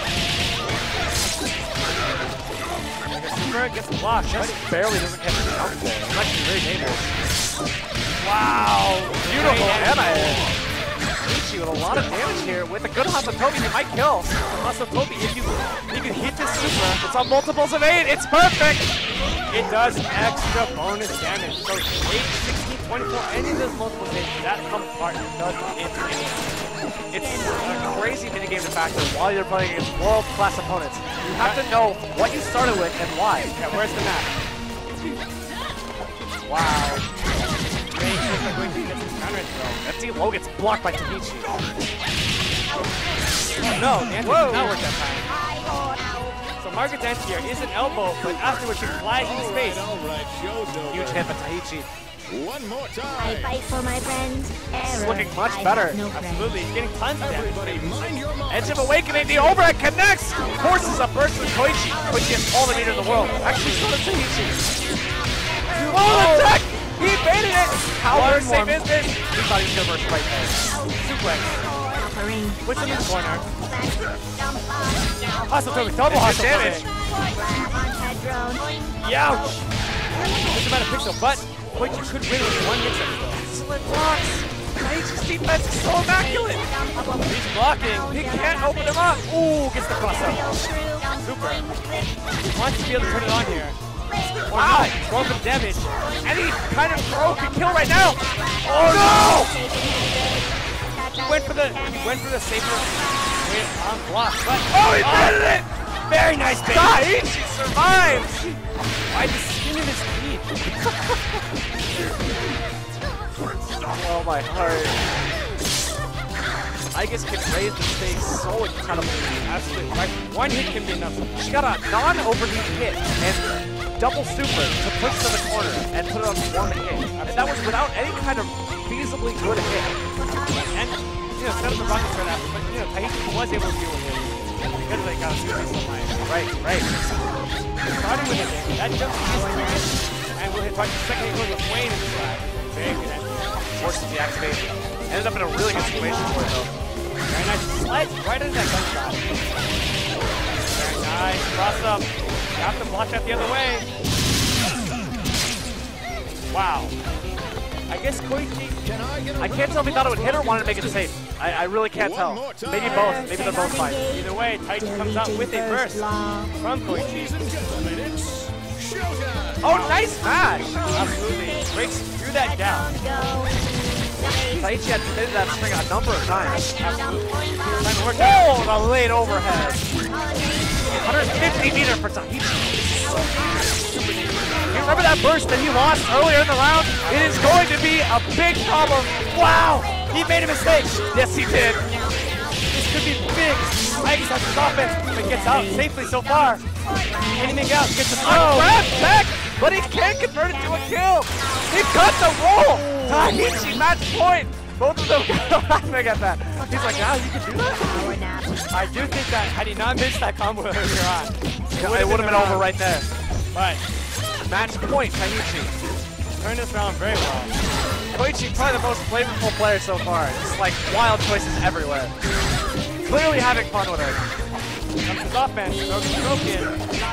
Super gets blocked. Just barely doesn't catch the jump there. It's actually very dangerous. Wow. Beautiful anti-air. Ichi with a lot of damage here. With a good Hasatobi, he might kill. Hasatobi, if you can hit this super, It's on multiples of 8. It's perfect. it does extra bonus damage. So 8, 16, 24, any of those multiple hits, that comes apart and does it. It's a crazy minigame to factor while you're playing against world-class opponents. You have to know what you started with and why. Yeah, where's the map? Wow. FT low gets blocked by Tahichi. Oh no, the answer did not work that time. So Margaret's anti-air is an elbow, but afterwards she flies into space. All right, Shoto. Huge hit by Tahichi. One more I time. fight for my friends. This is Error. looking much I better. have no friends. Absolutely, he's getting tons of damage. Everybody, mind your marks. Edge of Awakening, the overhead connects! Forces a burst with Koichi. Koichi has all the meter in the world. Actually, so does Tahichi. Oh, attack! He baited it! How One save more. is this? He thought he was going to burst right there. Suplex. Offering. Puts him in the corner. Jump on. Hasatobi, double Good Hasatobi. damage. Head drone. Youch! Just about a pixel, but Koichi could win with one mix-up though. Excellent blocks. Tahichi's defense is so immaculate. He's blocking. He can't open him up. Ooh, gets the cross out. Super. He wants to be able to turn it on here. Or Wow. not. Throw some damage. Any kind of throw can kill right now. Oh no! He went for the safer way on block, but Oh, he baited it! very nice bait. Tahichi survives! By the skin of his teeth. Oh my heart. I guess can raise the stakes so incredibly. Absolutely. Right. One hit can be enough. She got a non-overheat hit and double super to push to the corner and put it on one hit. And that was without any kind of feasibly good hit. And set up the rocket for that, but Tahichi was able to deal with it because they got a super missile line. Right. Starting with it, that jump is and we'll hit right the second hit with Wayne in the side. Very good entry. Forces the activation. Ended up in a really good situation for it though. Very nice. Slides right into that gunshot. Very nice. Cross up. Got the block that the other way. Wow. I guess Koichi. I can't tell if he thought it would hit or wanted to make it safe. I really can't tell. Maybe both. Maybe they're both fine. Either way, Tahichi comes out with a burst from Koichi. Ladies and gentlemen, it's showtime. Oh, nice match! Absolutely. Breaks through that gap. Tahichi had committed that string a number of times. Absolutely. Trying to work Oh, the late overhead. 150 meter for Tahichi. You remember that burst that he lost earlier in the round? It is going to be a big problem. Wow! He made a mistake. Yes, he did. This could be big. Ike's has his offense, but gets out safely so far. Anything else gets a throw. Grab tech, but he can't convert it to a kill. He cut the roll. Tahichi match point. Both of them got laughing at that. He's like, now you can do that? I do think that had he not missed that combo earlier on, It would have been over right there. But Match point, Tahichi. turned this round very well. Koichi, probably the most flavorful player so far. Just like wild choices everywhere. Clearly having fun with it. Comes his offense, stroke in.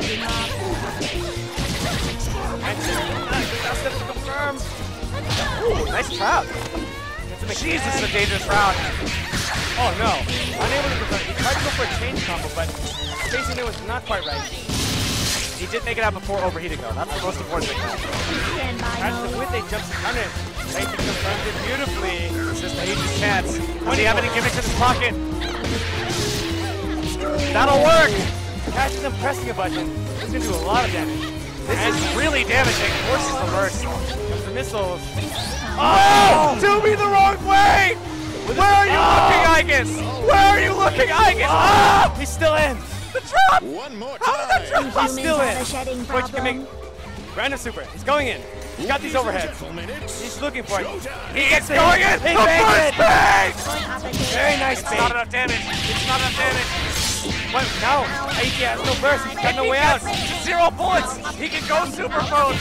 And that's it to confirm. Ooh, nice trap. Jesus, this is a dangerous round. Oh no, unable to confirm. He tried to go for a change combo, but spacing it was not quite right. He did make it out before overheating though. That's the most important thing. That's the width they jumps on it. Tahichi confirmed it beautifully. It's just Tahichi's chance. Does he have any gimmicks in his pocket? That'll work. Catching them pressing a button. He's gonna do a lot of damage. This is really damaging. Forces the burst. Comes the missiles. Oh! Do me the wrong way! Where are you looking, Igus? Where are you looking, Igus? Ah! He's still in. The drop! One more How did that time. drop? He's still in. Shedding Koichi can make random super. He's going in. He's got these overheads. Gentlemen, it's He's looking for it. showtime. He gets going in! He The bangs first it. bang! Very nice It's bait. not enough damage. It's not enough damage. But now, Aichi has no burst. He's got no way out. 0 bullets. He can go super mode.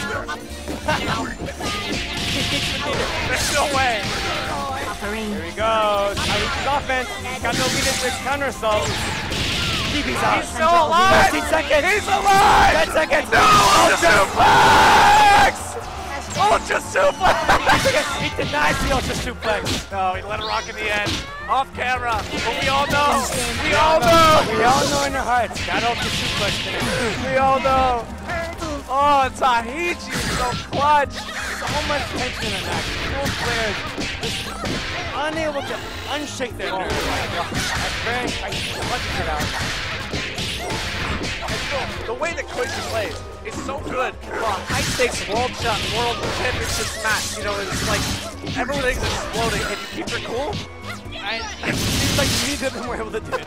There's no way. Here he goes. Aichi's offense. He's got no lead to counter assault. DB's out. He's still alive. 15 seconds. He's alive. 10 seconds. No, Ultra Suplex. Ultra Suplex. He denies the Ultra Suplex. No, he let it rock in the end. Off camera. But we all know. We all know. We all know in our hearts. That Ultra Suplex today. We all know. Oh, Tahichi is so clutch. So much tension in that match. Both players just unable to unshake their nerves. That's very clutching it out. The way that Koichi plays is so good for a high-stakes world championship match. You know, it's like everything's exploding. Can you keep your cool? It seems like neither of them were able to do it.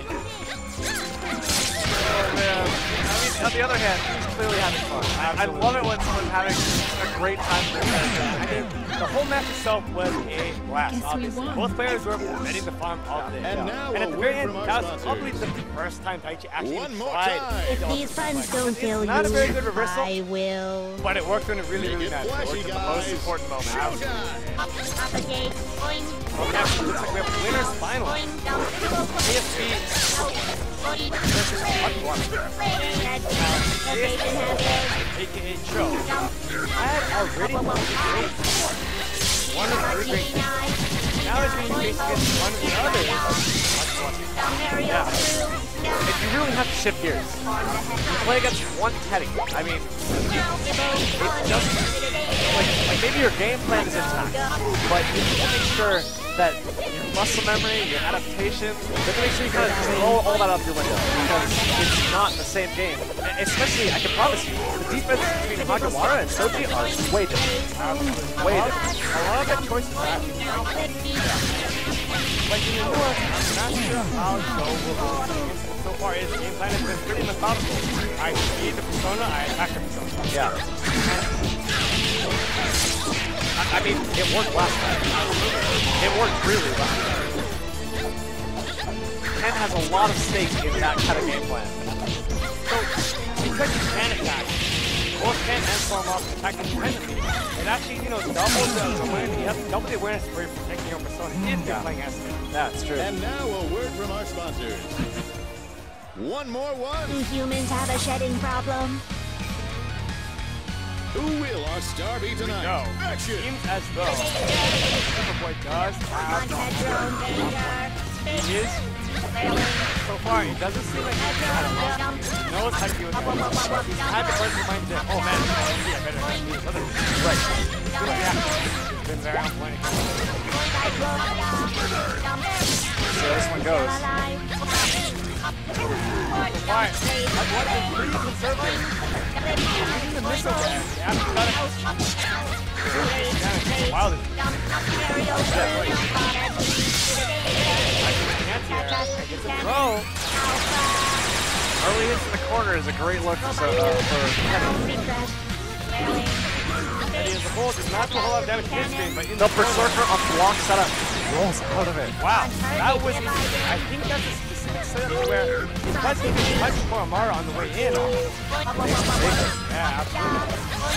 Oh, man. I mean, on the other hand, he's clearly having fun. I love it when someone's having a great time with their I mean, the whole match itself was a blast, obviously. Both players were ready to farm all day. And now at a the word very end, from our that was sponsors. probably the first time Taichi actually One more tried. time. If these puns don't kill you, not a very good reversal. I will. But it worked when it really, really mattered. It Flashy, worked at the most guys. important moment. Showtime. Propagate. Boing. Okay, looks like we have winners final. Boing. Dump. AFC versus Hakiwara, aka Cho. Had already won the great one of the great things. Now he's going to face against one of the others. Yeah. If you really have to shift gears, you play against one Teddy. I mean, it doesn't. Like maybe your game plan is intact, but you need to make sure that your muscle memory, your adaptation, you have to make sure you kind of throw all that out your window because it's not the same game. Especially, I can promise you, the defense between Hagiwara and Soji are way different. Way different. A lot of the choices are actually like in the North, I'm not sure how Go will go. So far, his game plan has been pretty methodical. I speed the persona, I attack the persona. Yeah. I mean, it worked last time. It worked really well. Ken has a lot of stake in that kind of game plan. So, because you can attack, both Ken and Stormoff attack independently. It actually, you know, doubles the awareness. You have double the awareness for protecting your persona if you're playing Esper. That's true. And now a word from our sponsors. One more one. Do humans have a shedding problem? Who will our star be tonight? No. Action. Seems as though Superboy does have he is. So far, it doesn't seem like he's had a lot. He knows how to deal with it. He's had the first mindset, oh man, I better not do this other thing. Right. He's been very on point. See how this one goes. Why? I've watched it pretty conservative. Using the missile there, they have to cut it. Wild. Throw. Early hits in the corner is a great look for Kenny. Eddie as a whole does not do a whole lot of damage to his screen, but in The Berserker on block setup rolls out of it. wow, that was interesting. I think that's a specific setup where because he can touch for Amara on the way in. Yeah, absolutely.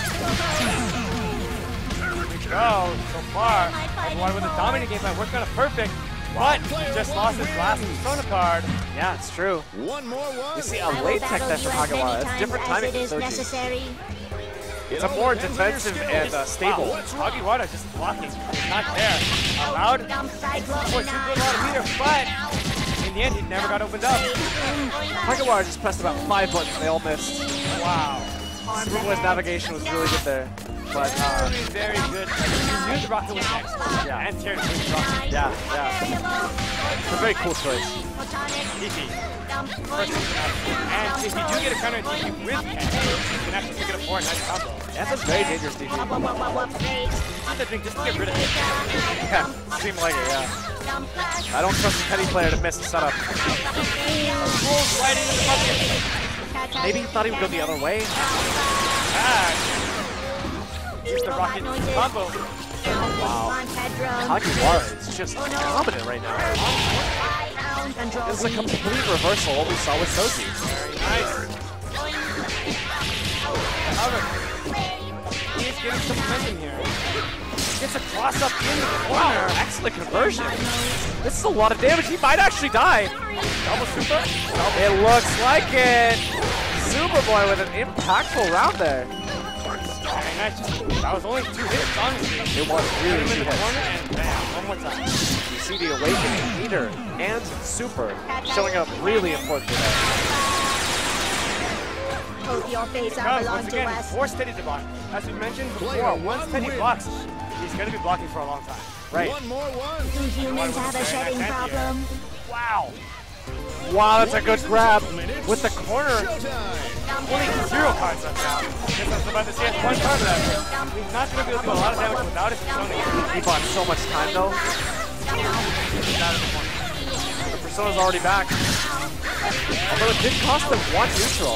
Here we go. So far, everyone with a dominant game plan working on a perfect, but he just lost his last Persona card. Yeah, it's true. One more one. You see a late tech there from Hagiwara. It's different timing from Soji. Necessary. It's a more defensive and stable. Wow, Hagiwara just blocking. Not there. Allowed. For too good a meter, but in the end, he never got opened up. Hagiwara just pressed about 5 buttons. They all missed. Wow. Superboy's navigation was really good there. But, Very good. He knew the rocket was next. Yeah. And Terran was rocket. yeah. It's a very cool choice. DP. First and if you do get a counter DP with Ken, you can actually pick it up for a nice combo. That's a very dangerous DP. Not that thing, just to get rid of it. Yeah, seemed like it, yeah. I don't trust a Teddy player to miss the setup. Rolls right into the bucket. Maybe he thought he would go the other way. Use the rocket combo. Wow. Hagiwara is just dominant right now. This is a complete reversal of what we saw with Soji. Very nice. However, he's getting some momentum here. Gets a cross up in the corner. Excellent conversion. This is a lot of damage. He might actually die. Double super. It looks like it. Superboy with an impactful round there. Very nice. That was only 2 hits, honestly. It was really Put him in the 2 hits. corner and bam, one more time. You see the Awakening, Meter, and Super showing up really important today. Put your face up Because along once to again, us. 4 steady to block. As we mentioned before, Player once steady wins. blocks, he's going to be blocking for a long time. Right. One more one. Do humans have a shedding problem? Wow. Wow, that's a good grab with the corner. Showtime. Only 0 cards left now. Guess I was about to say 1 card left. He's not going to be able to do a lot of damage without his persona. He bought so much time though. The Persona's already back. Although it did cost him 1 neutral.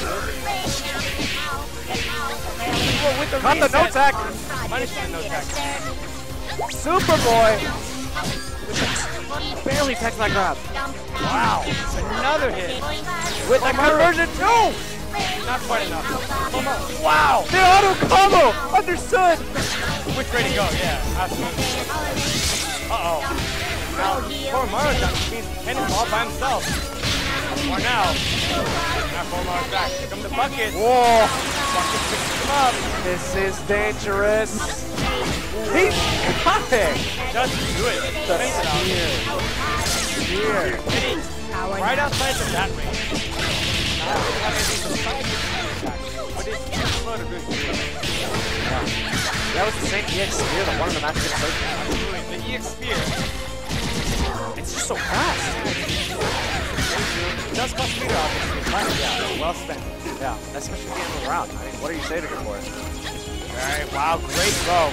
With the Got the no tag. Punishes the no tag. Superboy barely takes that grab. Wow. Another hit. With the conversion too. Not quite enough. Wow. The auto combo. Understood. Which way to go? Yeah, absolutely. Uh-oh. Now, poor Maruchan means Ken is all by himself. Or now. Now poor Maru's back. Here comes the bucket. Whoa. Bucket picks him up. This is dangerous. He's coming. Just do it. The Fence it out. spear. Hitting right outside of that range. Now, we have anything to fight with the attack. But it's too slow to do it. That was the same EX spear that won the match against Soji. Absolutely. The EX Spear It's just so fast. does cost meter, obviously. But yeah, well spent. Yeah, especially at the end of the round. I mean, what are you saving it for? Alright, wow, great throw.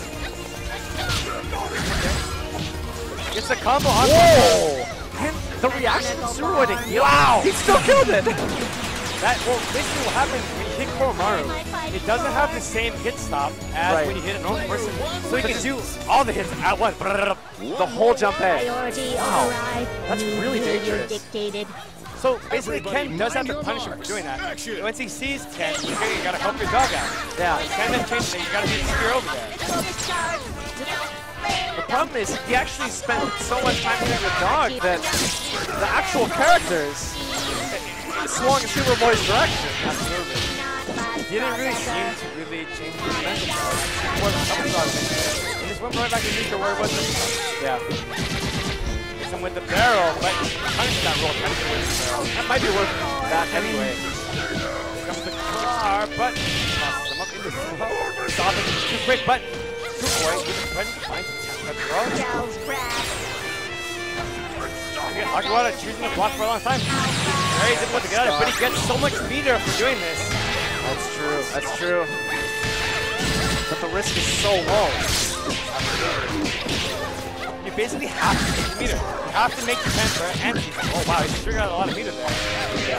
It's a combo on Whoa! And the reaction from Superboy to heal. Wow! He still killed it! that. Well, basically what happens when you hit Koromaru, it doesn't have the same hit stop as Right. when you hit a normal person. So you can do all the hits at once. The whole jump A. Priority Wow. override. That's really dangerous. Dictated. So basically Ken does have to punish him for doing that. Once he sees Ken, you gotta help your dog out. Yeah. Ken then changes it, you gotta hit Spear over there. The problem is he actually spent so much time hitting the dog that the actual characters swung in Superboy's direction. Absolutely. He didn't really seem to really change his momentum. It wasn't something about it. He just went right back to neutral where it was. Yeah. Hits him with the barrel, but punish that roll. Punish him with the barrel. That might be worth that anyway. Here comes the car, but tosses him up into slow. Stop it, it's too quick, but Superboy with the present finds the throw. Gels crack. Akiwara choosing to block for a long time. Very difficult to get out of, but he gets so much meter for doing this. That's true. That's true. But the risk is so low. You basically have to take the meter. You have to make your transfer and oh wow, he's figuring out a lot of meter there. Yeah.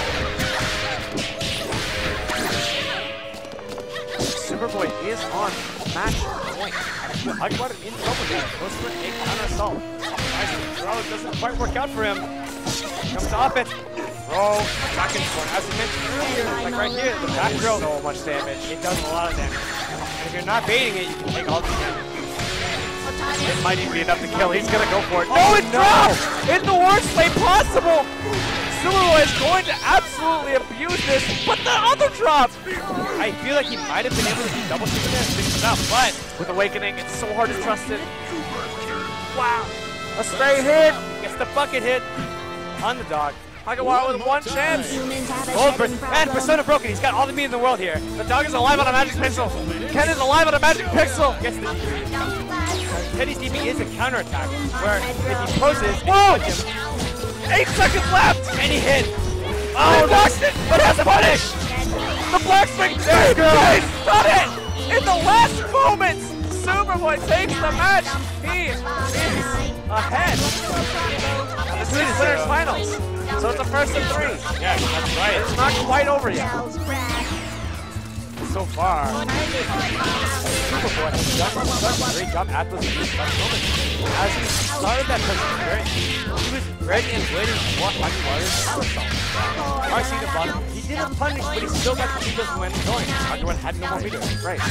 Superboy is on match point. Akiwara in trouble there. Goes for a counter assault. Nice throw, doesn't quite work out for him. Comes to offense. Throw, back in corner. As we mentioned earlier, like right here, the back throw. So much damage. It does a lot of damage. And if you're not baiting it, you can take all the damage. It might even be enough to kill. He's gonna go for it. Oh, it dropped! In the worst way possible! Superboy is going to absolutely abuse this, but the other drop! I feel like he might have been able to do double super there and fix it out, but With Awakening, it's so hard to trust it. Wow! A stray hit! gets the bucket hit on the dog. Hagawara with one chance! Humans have a Gold shedding and problem. Persona broken. He's got all the meat in the world here. The dog is alive on a magic pixel! Ken is alive on a magic pixel! Gets the DP. Teddy's DP is a counterattack where if he poses, Whoa! and you punch him, 8 seconds left! and he hit. Oh, lost it, but has a punish! The blacksmith there guys! Got it! In the last moments, Superboy takes the match. He is ahead. This is winners finals. So it's a first of 3. Yeah, that's right. It's not quite over yet. Gels crack. so far, Superboy has done such a great job at those moments. As he started that push, he was ready and waiting for Hagiwara's somersault. RC the bottom, he didn't punish, but he still got to keep those momentum going. Hagiwara had no more meter. Right.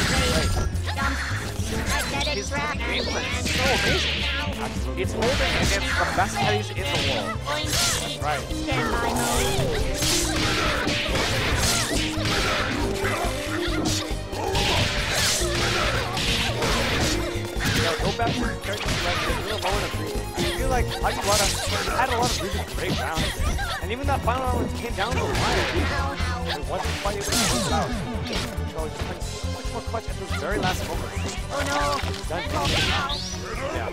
His game plan is so amazing. It's holding against the best Teddys in the world. That's right. Go back to the character selection, a little moment of breathing. I feel like Hagiwara had a lot of really great rounds. And even that final round came down to the wire. It wasn't quite able to close it out. So just like so much more clutch at those very last moments. Oh no! Done. Yeah.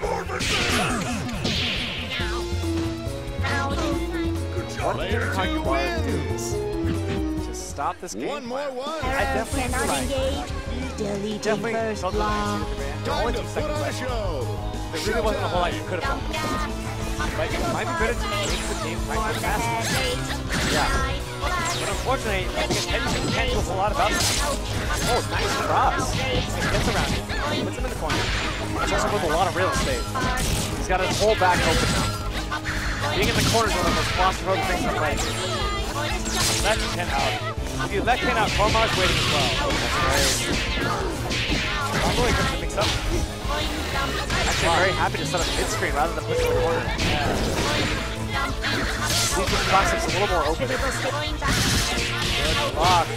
What did Hagiwara do to stop this game? One more one. I definitely feel like he definitely felt the last the only 2 seconds Put on a left. show. There really wasn't a whole lot you could have done. But it might be better to make the game time faster. Yeah. But unfortunately, I think Teddy can't do a whole lot about it. Oh, nice cross. Gets around it. Puts him in the corner. It's also with a lot of real estate. He's got his whole back open now. Being in the corner is one of the most claustrophobic things in play. That's Ken out. If you let Ken out, Komar's waiting as well. That's great. I'm really good to mix up. Actually, I'm very happy to set up mid-screen rather than push in the corner. Leaves the classics a little more open. Good block.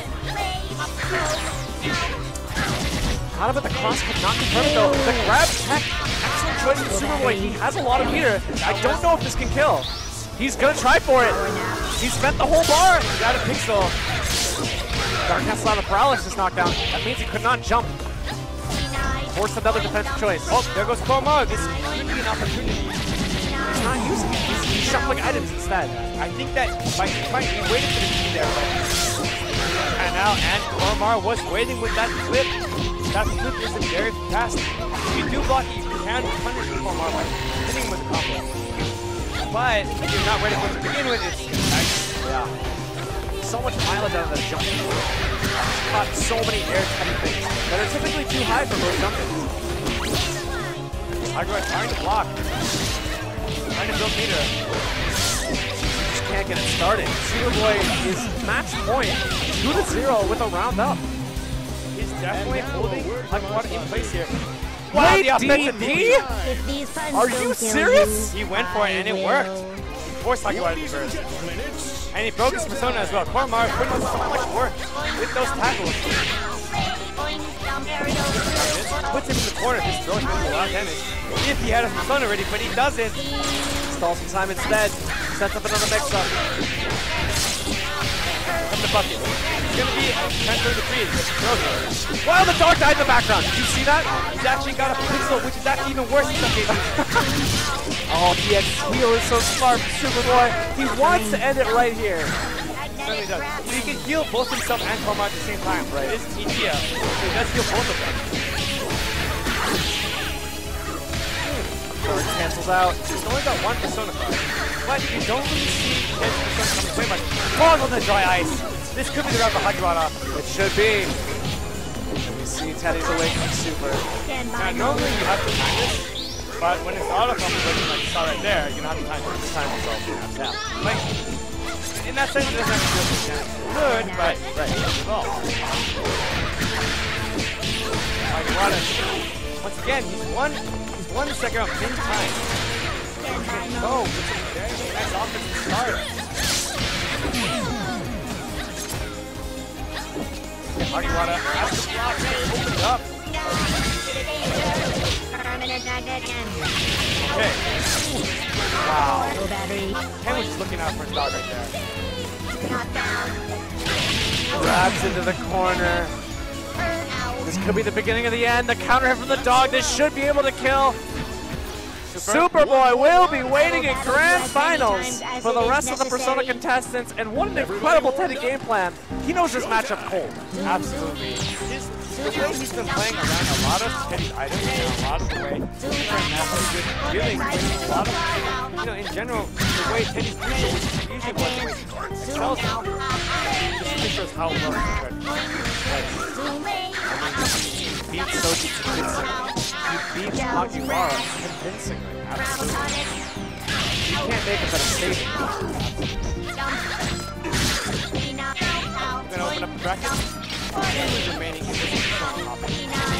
How about the cross could not confirm it though? The grab tech, excellent choice from Superboy. He has a lot of meter. I don't know if this can kill. He's gonna try for it. He spent the whole bar. Got a pixel. Dark Castle out of paralysis knockdown. That means he could not jump. Forced another defensive choice. Oh, there goes Komar. This could be an opportunity. He's not using it. He's shuffling items instead. I think that he waited for the key there, but and now Komar was waiting with that flip. That flip isn't very fast. If you do block it, you can punish Komar by hitting him with a combo. But if you're not ready for it to begin with, it's nice. Yeah. So much mileage out of that jump. Caught so many air cutting things that are typically too high for most jumpers. Hagiwara trying to block. Trying to build meter. Just can't get it started. Superboy is match point 2-0 with a round up. He's definitely holding Hagiwara in place here. Wow, Wait, the offensive DP? knee? If these puns Are don't you kill serious? He went for it and it worked. He forced Hagiwara to first. And he broke his persona as well. Komar put in so much work with those tackles. Puts him in the corner. This throw is going to do a lot of damage. If he had a persona ready, but he doesn't. Stall some time instead. Sets up another mix-up. From the bucket. It's going to be a 10-3. Wow, the dog died in the background. Did you see that? He's actually got a pixel, which is actually even worse in some cases. Oh, DX Heal is so smart for Superboy. He wants to end it right here. Certainly does. So he can heal both himself and Komar at the same time. Right. It is TGF, so he does heal both of them. Guard cancels out. He's only got one persona card. But you don't really see his persona coming way much. Pause on the dry ice. This could be the route for Hagiwara. It should be. We see Teddy's awakening super. Now, normally you have to time this, but when it's auto competition like you saw right there, you don't have to time it. It's time itself. Yeah. Like, in that sense, it doesn't have to feel good, but Right. well. Hagiwara, once again, he's one second up in time. Oh, with some very nice offensive start. Hagiwara has to block it, opened up. Okay. Wow. Ken was just looking out for his dog right there. Grabs into the corner. This could be the beginning of the end. The counter hit from the dog. This should be able to kill. Superboy will be waiting in grand finals for the rest of the Persona contestants. And what an incredible Teddy game plan. He knows this matchup cold. Absolutely. The way he's been playing around a lot of Teddy's items and a lot of the way he's feeling a lot of, in general, the way Teddy's neutral, which is usually what excels him. This is the shows how well he's prepared. He beat Soji convincingly. He beat Hagiwara convincingly. Absolutely. You can't make a better statement. I'm gonna open up the bracket. Who's remaining in this strong topic.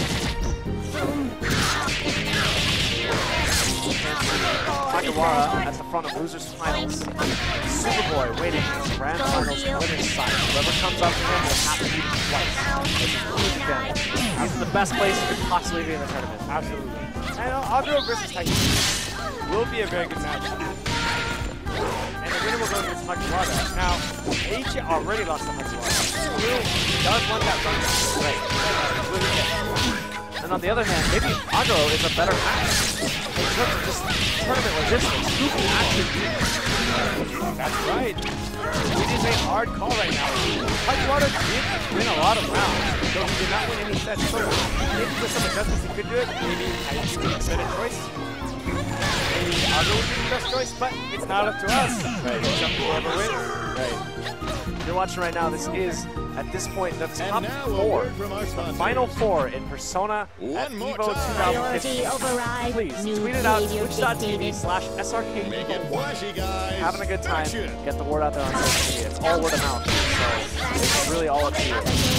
Hagiwara at the front of Losers Finals. Superboy waiting in his grand finals winner's side. Whoever comes up to him will have to beat him twice. It's a huge advantage. He's in the best place he could possibly be in the tournament. Absolutely. And Agro versus Taiki will be a very good match. And the winner will go against Hagiwara. Now, Aichi already lost to Hagiwara. He does want that run back. Right. And on the other hand, maybe Agro is a better match in terms of just tournament logistics. Who can actually beat him? That's right. It is a hard call right now. Hagiwara did win a lot of rounds, though he did not win any sets. So if with some adjustments he could do it, maybe Aichi would be a better choice. Maybe Agro would be the best choice, but it's not up to us. Right. It's up to whoever wins. Right. You're watching right now, this is, at this point, the top now four, from our the sponsors. final four in Persona at One more EVO time. 2015. Override. Please, New tweet it out, radio dictated. twitch.tv/SRK Make it flashy, guys. Having a good time. Action. Get the word out there on social media. It's all word of mouth. So it's really all up to you.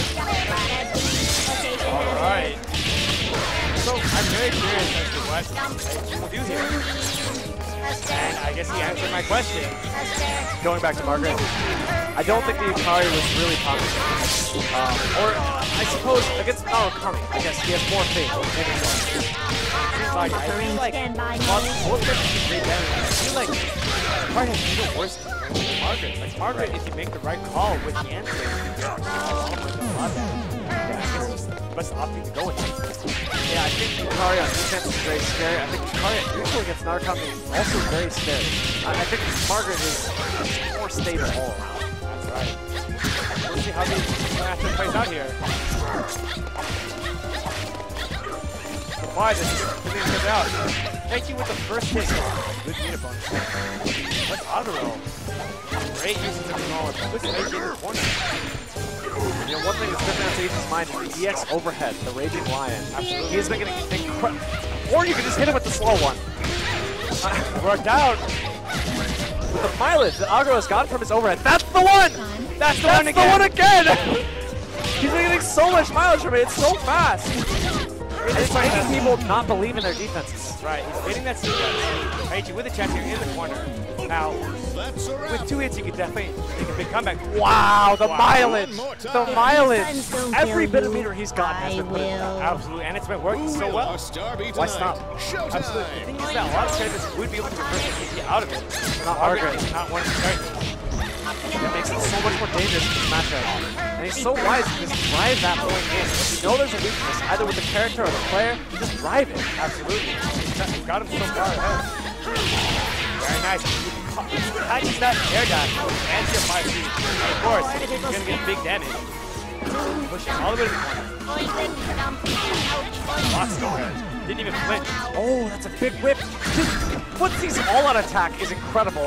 Alright. So I'm very curious as to what Aichi will do here. And I guess he answered my question. Going back to Margaret, I don't think the Yukari was really promising. Or I suppose against Narukami, I guess he has more faith. Maybe more. I feel like both of them can great damage. I feel like Yukari has even worse than Margaret. Like Margaret, if you make the right call with the answer, you can a lot better. I guess it's just the best option to go with. Yeah, I think Yukari on defense is very scary. I think Yukari at neutral against Narukami is also very scary. I think Margaret is more stable all around. That's right. We'll see how the matchup plays out here. So far, this is getting good out. Thank you with the first hit. Good meter bonus. Let's Agro. Great usage of the smaller. Puts Aichi in the corner. You know, one thing that's different on Aichi's mind is the EX overhead, the Raging Lion. Absolutely. He has been getting incredible. Or you can just hit him with the slow one. Worked out. With the mileage that Agro has gotten from his overhead. That's the one! That's the one again. The one again! He's been getting so much mileage from it. It's so fast. It's making people not believe in their defenses. Right, he's hitting that sequence. Aichi with a chance here in the corner. Now, with 2 hits, he could definitely make a big comeback. Wow, the mileage! One more The time. mileage! Don't Every kill bit of you. meter he's gotten has been put in. Absolutely, and it's been working so well. Why stop? Showtime. Absolutely. The thing is that a lot of characters would be able to reverse the out of it. Not Margaret Margaret. is not one of the characters. It makes it so much more dangerous in this matchup. And he's so wise to just drive that point in. If you know there's a weakness, either with the character or the player, you just drive it. Absolutely. He's got him so far ahead. Very nice. Catches that air dash and your 5 feet. And of course, he's going to get big damage. Pushing all the way to the corner. Lots of overhead. Didn't even flinch. Oh, that's a big whip. Puts these all on attack is incredible.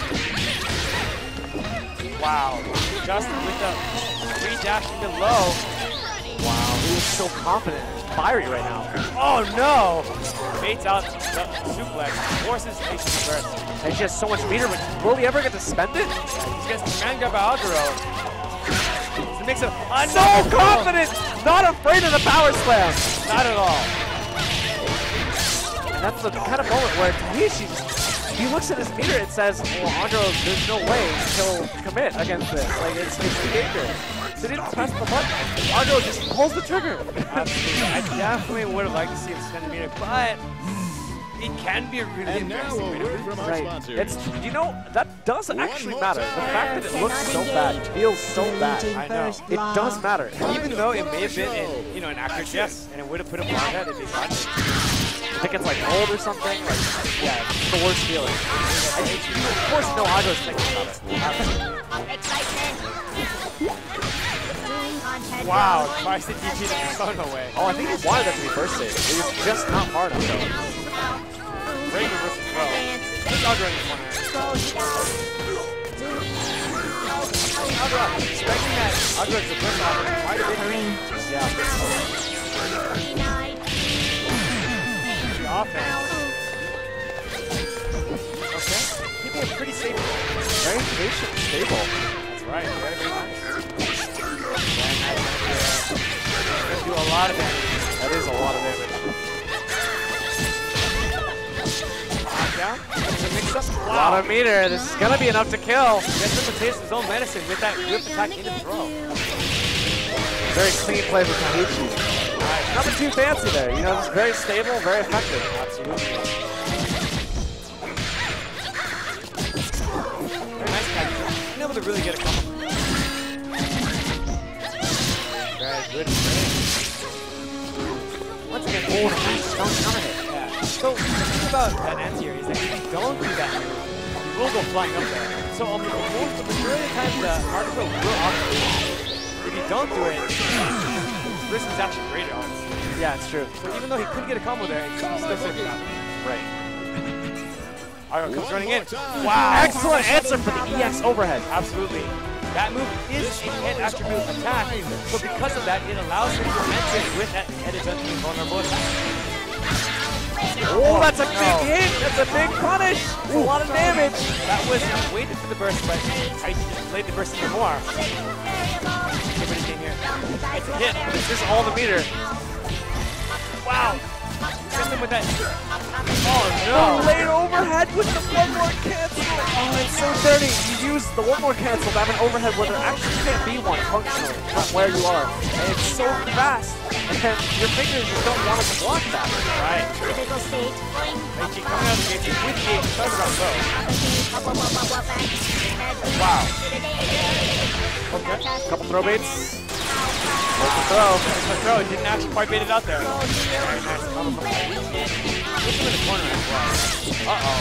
Wow. Justin with the 3 dash below. Wow, he was so confident. Fiery right now. Oh no! Baits out the suplex. Forces Aichi to reverse. And he has so much meter, but will he ever get to spend it? He gets the man grab by Agro. He makes a So confident! Not afraid of the power slam! Not at all. And that's the kind of moment where Taichi just, he looks at his meter and says, well, Agro, there's no way he'll commit against this. Like, it's danger. So he didn't press the button. Agro just pulls the trigger. Absolutely. I definitely would have liked to see him spend a meter, but it can be a really And now embarrassing a meter. word from our Right. sponsors. It's, you know, that does actually more matter. The time. fact that it looks so bad, feels so bad. I know. It does matter. Even though it may have been, an accurate guess, and it would have put him on head if he got it. If it gets like old or something, like, yeah, it's the worst feeling. And you, of course, no Agro's thinking about it. Wow, tries to DP the persona away. Oh, I think he wanted that to be first save. It was just not hard enough. Great reversal throw. Just Agro in the corner. Agura, expecting that Agura to burst off quite a bit. Yeah. The offense. Okay. Keeping it pretty safe. Very patient, stable. That's right. Very, very nice. Gonna do a lot of damage. That is a lot of damage. Down. Mix up. A lot of meter. This is gonna be enough to kill. Gets him to taste his own medicine with that whip attack into the throw. Very clean play for Tahichi. Right. Nothing too fancy there. You know, just very stable, very effective. Absolutely. Very nice catch. Being able to really get a couple. Very good. Once again, nice strong counter hit. Yeah. So the thing about that anti-air is that if you don't do that, you will go flying up there. So the majority of the time, the article will off. If you don't do it, risk is actually greater, honestly. Yeah, it's true. So even though he couldn't get a combo there, he still saved it out. Right. Agura comes running in. Wow. Excellent answer for the EX overhead. Absolutely. That move is a head attribute attack, so because of that, it allows him to enter with that head adjustment vulnerable attack. Oh, that's a big hit. That's a big punish. A lot of damage. That was waited for the burst, but I just played the burst even more. Everybody came here. It's a hit. This is all the meter. Wow. Hit him with that. Oh No, no. late overhead with the one more cancel. Oh, it's so dirty. You use the one more cancel to have an overhead where there actually can't be one functionally from where you are. And it's so fast. And your fingers just don't want to block that. Right. Taichi coming out of the gate with the gate. Talk about low. Wow. Okay. Couple throw baits. There's the throw. There's the throw. It didn't actually quite bait it out there. Very nice. Push him in the corner as well. Uh-oh.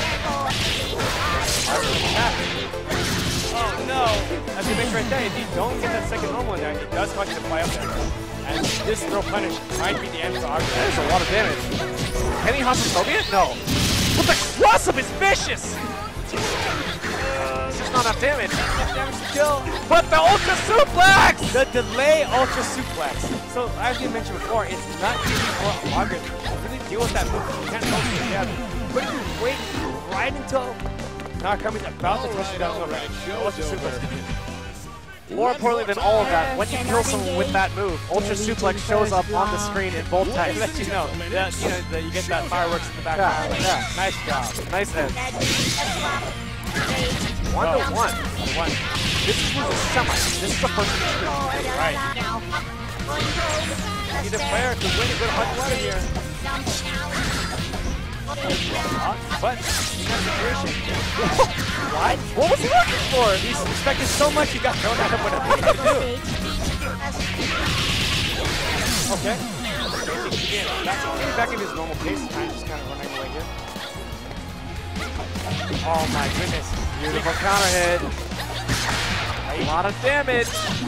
Oh no. As you mentioned right there, if you don't get that second normal in there, it does cause you to fly up there. And this throw punish might be the end for Agura. That is a lot of damage. Can he Hasasobi it? No. But the cross-up is vicious! It's just not enough damage. Damage to kill. But the Ultra Suplex! The delay ultra suplex. So as you mentioned before, it's not easy for Agura to really deal with that move. You can't hold it together. But if you wait right until Nakami's about to touch it down over, ultra suplex. More importantly than all of that, when you kill someone with that move, Ultra Suplex shows up on the screen in both types. Let you know that you get that fireworks in the background. Yeah. Nice job. Nice edge. 1-1. This is the semi. This is the first screen. Right. Either player could win a good punch out of here. But what? What was he looking for? He's expecting so much, he got thrown at him with a big do. Okay. Back in his normal pace. Just kind of running away here. Oh my goodness. Beautiful counter hit. A lot of damage.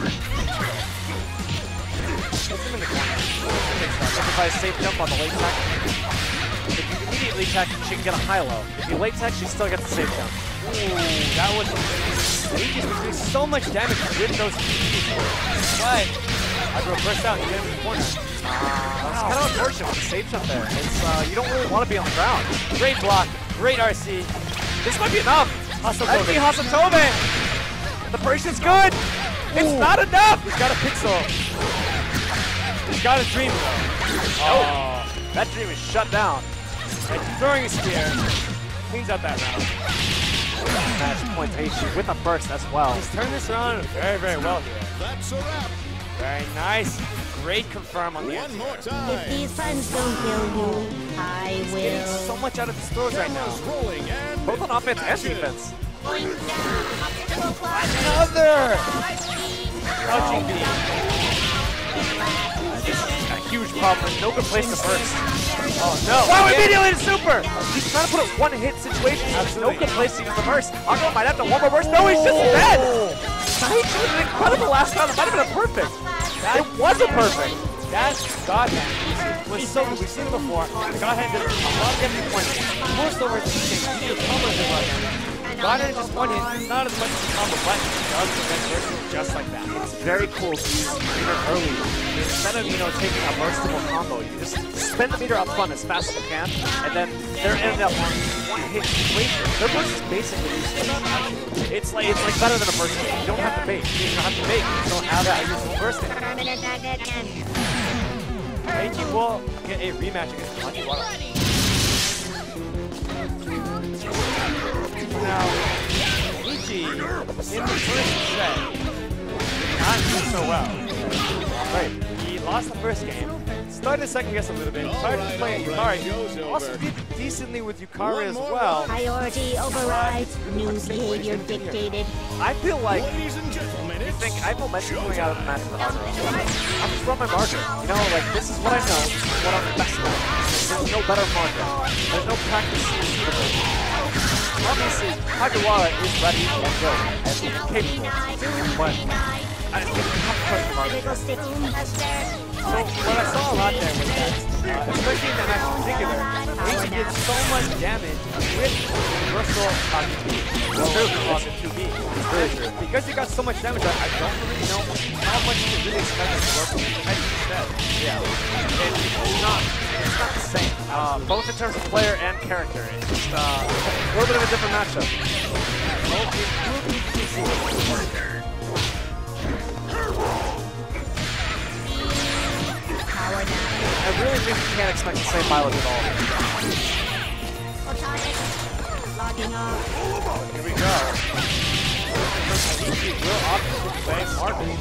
Put him in the corner. Sacrifice safe jump on the late tech. If you immediately tech, she can get a high-low. If you late tech, she still gets the safe jump. Ooh, that was Aegis was doing so much damage with those TPs. But Agura burst out, you get him in the corner. It's kind of unfortunate with the safe jump there. It's you don't really want to be on the ground. Great block, great RC. This might be enough. Hasatobe. Hasatobe. The pressure is good. It's not enough. He's got a pixel. He's got a dream though. Oh, that dream is shut down. And throwing a spear cleans up that round. Match point Tahichi with a burst as well. He's turned this around very, very well here. That's a wrap. Very nice. Great confirm on the One end. more If time. these friends don't kill you, I Getting will. so much out of his throws right now. Cameras rolling and Both on offense and defense. Another! Crouching beam. This is a huge problem. No good place to burst. Oh no! Wow, again. immediately to super! He's trying to put a one-hit situation. There's no Absolutely. good place to use the burst. Agura might have to one more burst. No, he's just dead! Tahichi was incredible last round. It might have been a perfect. It was a perfect. That God hand was so good. We've seen it before. God hand did a lot of damage points. Most over teaching. You need to cover the God hand. got in just one hit. It's not as much as a combo, but it does prevent burst just like that. It's very cool to use meter early. Instead of, taking a burstable combo, you just spin the meter up front as fast as you can, and then they're ended up on one-hit situation. Their burst is basically useless. It's like better than a burst. You don't have to bait. You don't have to bait. You don't have that useful bursting. Eiji will get a rematch against Fujiwara. Now, Ichi, in the first set, did not do so well. Right. He lost the first game, started to second guess a little bit, started to play Yukari, also did decently with Yukari as well. Priority overrides, new behavior dictated. I feel like Ladies and gentlemen, I think I have momentum coming out of the match with Agro. I'm just from my marker. This is what I know. This is what I'm best at. There's no better marker. There's no practice suitable. Obviously, Fujiwara is ready and go and capable, but I have a question mark. So what I saw a lot there was that, especially in that match in particular, Ichi did so much damage with Universal Kage 2B. Because he got so much damage, I don't really know how much you can really expect to work with Hedge instead. Yeah, it's not the same. Both in terms of player and character. It's just a little bit of a different matchup. I really think you can't expect the same mileage at all. Here we go. Ichi will opt to play Marvin.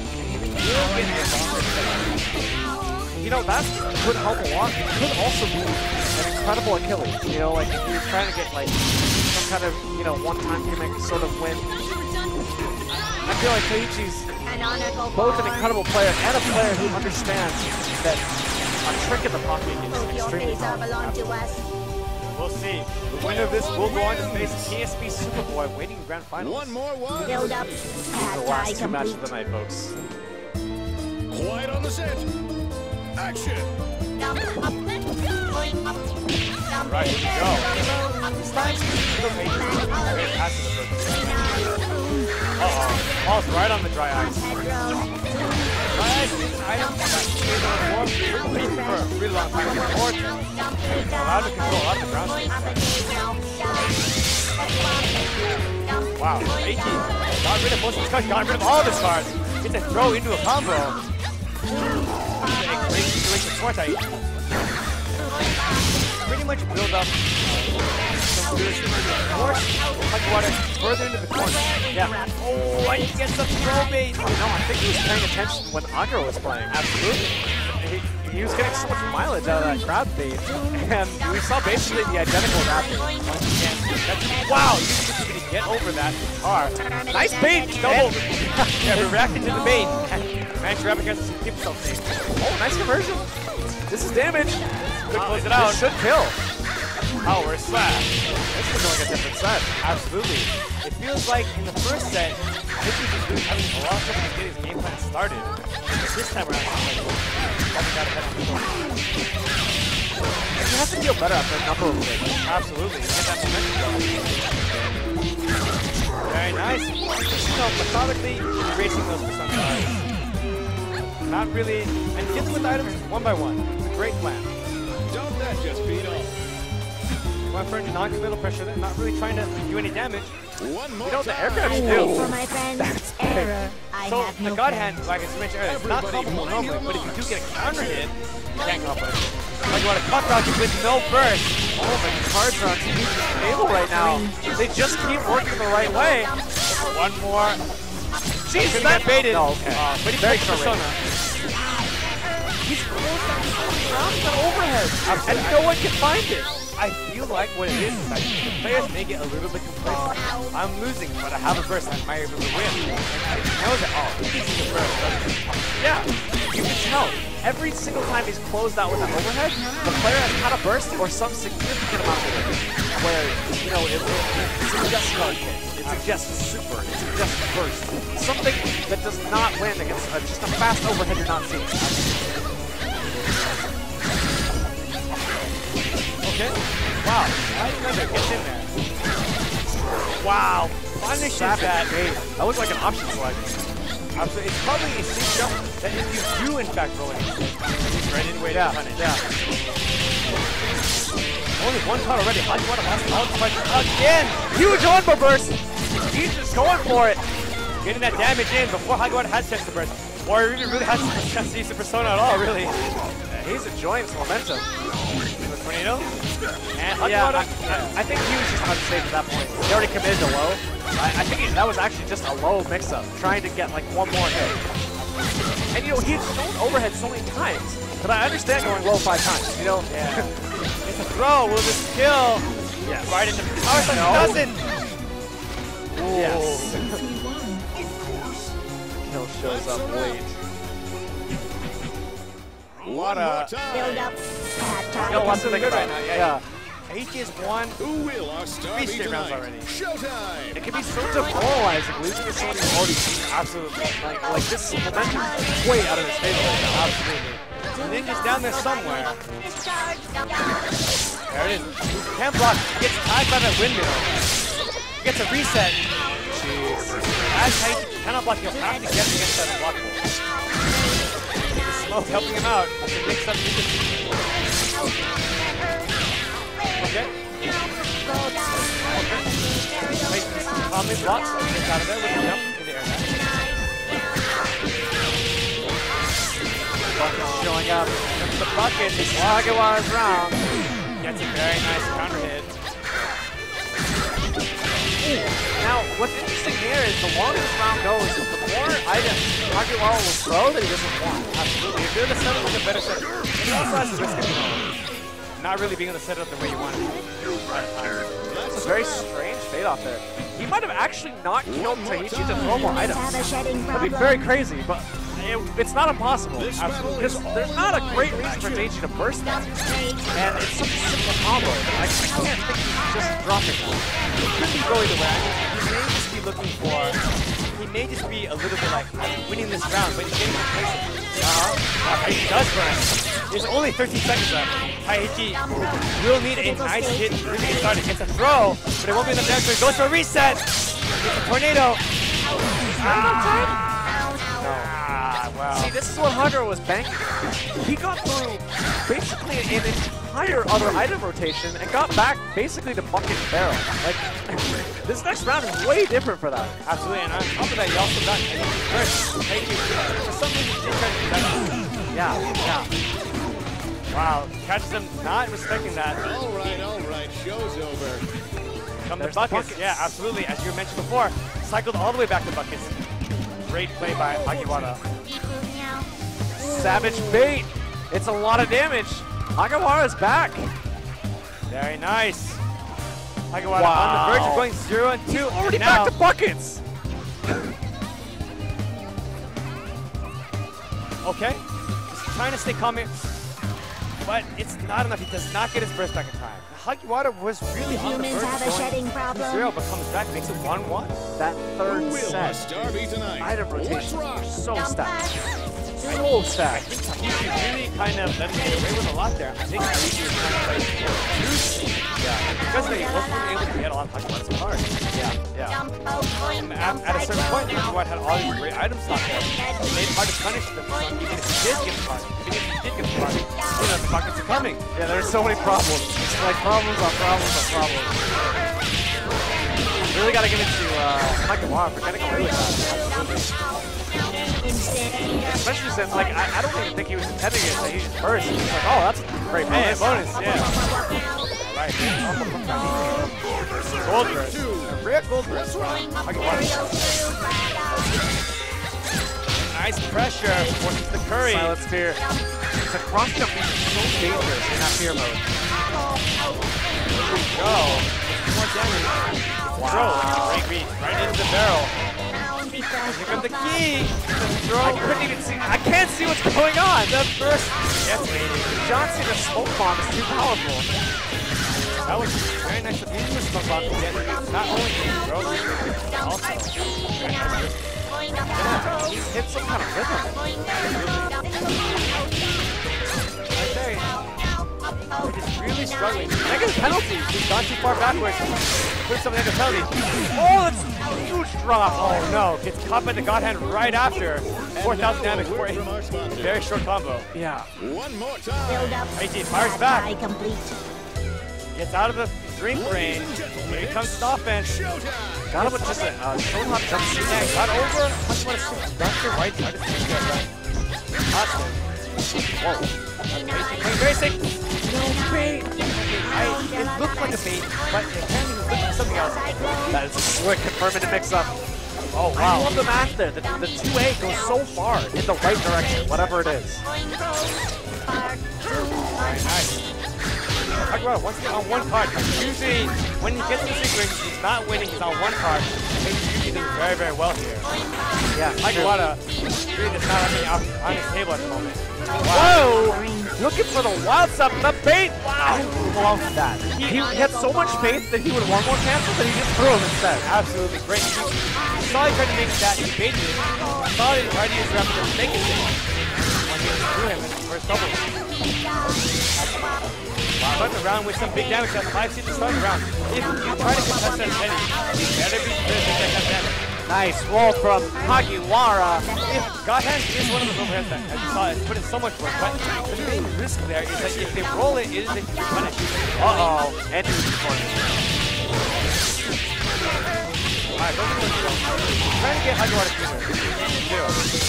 That could help a lot. It could also be an incredible Achilles. If you're trying to get some kind of, one-time gimmick sort of win. I feel like Taichi's both an incredible player and a player who understands that a trick in the pocket is extremely powerful. We'll see. The winner of this will go on to face KSP Superboy waiting in grand finals. one more one. Build up. The last two matches of the night, folks. Quiet on the set. Action. Right, here we go. This time, very passive approach. Falls right on the dry ice. Dry ice is an item that is on the board for a really long time before allowed to control a lot of the ground state. Wow, Eiji got rid of most of his cards, got rid of all of his cards. Gets a throw into a combo. A great situation for Taichi. Pretty much build up some good Fujiwara further into the corner. Yeah. Oh, and he gets the throw bait. I think he was paying attention when Agro was playing. Absolutely. He was getting so much mileage out of that grab bait, and we saw basically the identical grab bait. Wow, you can get over that car. Nice bait! Double. Yeah, we reacted to the bait. Managed to grab against and keep himself safe. Oh, nice conversion. This is damage. Could close it out. This should kill. Power slash. This is like a different set. Absolutely. It feels like in the first set, Ichi was really having a lot of trouble to get his game plan started. But this time around, he's like, got ahead on the floor. And you have to feel better after a number of hits. Absolutely. Get that momentum going. Very nice. Methodically erasing those percentiles. Not really, and dealing with items one by one. It's a great plan. Don't that just beat off? Went for a non-committal pressure there, not really trying to do any damage. One more The time. aircraft I do. wait for my friends. Error. I So have the no God friends. Hand, like I mentioned earlier, it's not Everybody comboable normally, mind but if your you do get a counter hit, you can't come up with it. Like you want to cut dodge with no burst. Oh, the cards are on Taichi's table right now. They just keep working the right way. One more. Jeez, Couldn't that get baited. No, okay. But he Very picks correct. Persona. He's close around the overhead, and no one can find it. I feel like what it is that the players may get a little bit complacent. I'm losing, but I have a burst. I might be able to win. And he knows that, oh, this is a burst, doesn't he? Yeah, you can tell. Every single time he's closed out with an overhead, the player has had a burst or some significant amount of it. Where, it suggests card hit. It suggests super. It suggests burst. Something that does not win against just a fast overhead you're not seeing. Okay. Wow. Nice number. Gets in there. Wow. Punishes that. That was like an option select. Absolutely. It's probably a safe jump that if you do in fact roll it, he's ready to wait to punish. Yeah. Only one shot already. Hagiwara has out fight again. Huge Orbo burst. He's just going for it. Getting that damage in before Hagiwara has chance to burst. Or even really has a chance to use the Persona at all, really. He's enjoying his momentum. The tornado. And Yeah, Hagiwara. I think he was just unsafe at that point. He already committed to low. I think that was actually just a low mix-up, trying to get like one more hit. And you know, he's thrown overhead so many times, but I understand going low 5 times, you know? Yeah. It's a throw. Will this kill? Yes. Right into the power side. No. Doesn't. Yes. Kill shows up late. One more Build time. up. Got lots to think about. Yeah. H is one. Who will our star be 3 straight rounds tonight? already. Showtime. It can be so demoralizing losing to someone you've already beat. Absolutely. Like this momentum is way out of his favor right now. Absolutely. Ninja's down there somewhere. There it is. Can't block. Gets tied by that windmill. Gets a reset. Jeez. As Taichi cannot block, he'll have to get against that unblockable. Smoke helping him out. That's a mix up. Okay. Wait, calmly blocks. Gets out of there with a jump in the air. Bucket's showing up. That's the bucket. Hagiwara's round. Gets a very nice counter hit. Now, what's interesting here is the longer this round goes, the more items Hagiwara will throw that he doesn't want. Absolutely. If you're the setup with a better set, he also has the risk of not really being able to set it up the way you want it. That's a very strange fade-off there. He might have actually not killed Taichi to throw more items. That'd be very crazy, but it's not impossible. Absolutely. There's not a great reason for Taichi to burst that. And it's such a simple combo. I can't think he's just dropping one. It could be going the way. He may just be looking for. He may just be a little bit like, I'm winning this round, but he's getting complacent. Taichi does burn. There's only 13 seconds left. Taichi will need a nice hit to really get started. Gets a throw, but it won't be enough damage. So he goes for a reset. Gets a tornado. Wow. See, this is what Hagiwara was banking on. He got through basically an entire other item rotation and got back basically to bucket and barrel. Like, this next round is way different for that. Absolutely, and on top of that, you also got first. Taichi, for some reason, did try to do that. Yeah. Wow, catches him not respecting that. All right. Show's over. Come to There's buckets. buckets. Yeah, absolutely. As you mentioned before, cycled all the way back to buckets. Great play by Hagiwara. Savage bait. It's a lot of damage. Hagiwara's back. Very nice. Hagiwara Wow. on the verge of going 0 and 2. Already now, back to buckets. okay. Just trying to stay calm here. But it's not enough. He does not get his burst back in time. Hagiwara was really on the Humans verge have a of shedding going problem. 0, but comes back, makes it 1-1. That Who third will our set. star be tonight? Item Let's rotations rock. are so stacked. So I stacked. think Taichi really kind of let him get away with a lot there. I think Taichi was kind of like juicy. Yeah. Because he wasn't able to get a lot of Hagiwara's cards. Yeah. At a certain point, Hagiwara had all these great items stocked there. It made it hard to punish them. So even if he did get the card, even if he did get the card, you know, the buckets are coming. Yeah, there's so many problems. It's like problems on problems on problems. Really got to give it to Hagiwara for getting away with that. Especially since, like, I don't even think he was intending it that he just burst. He was like, oh, that's a great Hey, bonus. bonus, yeah. Right. Gold burst. A rare gold burst. Nice pressure. Forces the curry. Silent Spear. The cross jump is so dangerous in that fear mode. Go. More damage. Throw. Great beat. Right into the barrel. Here comes the key. The throw. I couldn't even see. I can't see what's going on. The first. Yes, baby. John Cena's smoke bomb is too powerful. That was very nice of him to smoke on to get not only the throw, but also very nice. Yeah, he's hit some kind of rhythm. Right there. It is really struggling. Negative penalty. He's gone too far backwards. Put some negative penalty. Oh, that's a huge drop. Oh no, gets caught by the God Hand right after. 4,000 damage for a very short combo. Yeah. One more time. Build up. AJ fires back. I complete. Gets out of the drink range. Here comes the offense. Got him with just a shoulder hop jump shoot. Yeah, got over. Back to right. Try to see that. Awesome. Whoa. Playing basic. No bait. It looked like a bait, but apparently it was looking for something else. That is a slick confirming mix-up. Oh, I wow. love the math there. The 2A goes so far in the right direction, whatever it is. Very nice. Hagiwara once again on one card. Usually, when he gets to the sequence, he's not winning. He's on one card. He's usually doing very, very well here. Yeah, Hagiwara really does not have any options on his table at the moment. Whoa! Looking for the wild stuff, the bait! Wow! Love that. He had so much faith that he would want more cancel that he just threw him instead. Absolutely great. He saw he tried to make that evade it. Saw he tried to use rep to make it thing. When he threw him in the first double. Starting the round with some big damage at 5 seats to start the round. If you try to contest that penny, you better be prepared to get that damage. Nice roll from Hagiwara. If God Hand is one of those overheads that, as you saw, is put in so much work, but the main risk there is that if they roll it, it is a huge punish. Uh-oh. And he's corner. Alright, those are the trying to get Hagiwara to zero.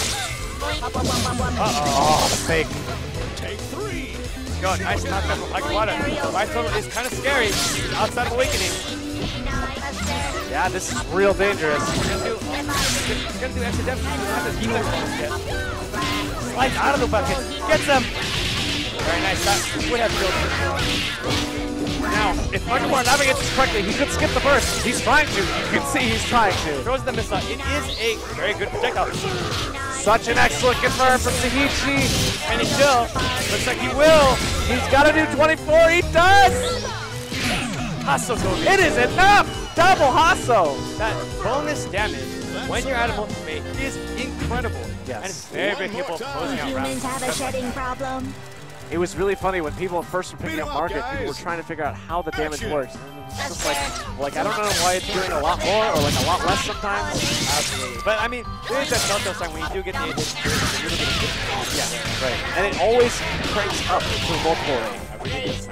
Oh, the fake. Take 3. Go, nice knockdown from Hagiwara. Life total is kind of scary. Outside of Awakening. Yeah, this is real dangerous. He's gonna do extra damage. He's gonna have to keep that bonus hit. Slides out of the bucket. Gets him. Very nice. That would have killed him. Now, if Hagiwara navigates this correctly, he could skip the burst. He's trying to. You can see he's trying to. Throws the missile. It is a very good projectile. Such an excellent confirm from Tahichi. And he still looks like he will. He's got to do 24. He does. Hasso goes. It is enough. Double Hasso. That bonus damage when you're at a multi-mate is incredible. Yes. And it's very, very capable of closing out rounds. Humans have a shedding problem. It was really funny when people first were picking up Market, people were trying to figure out how the damage works. And it's just like I don't know why it's doing a lot more or like a lot less sometimes. Absolutely. But I mean, there is that telltale sign when you do get the hit, there's a little bit of difference. Yeah, right. And it always cranks up to multiple rate.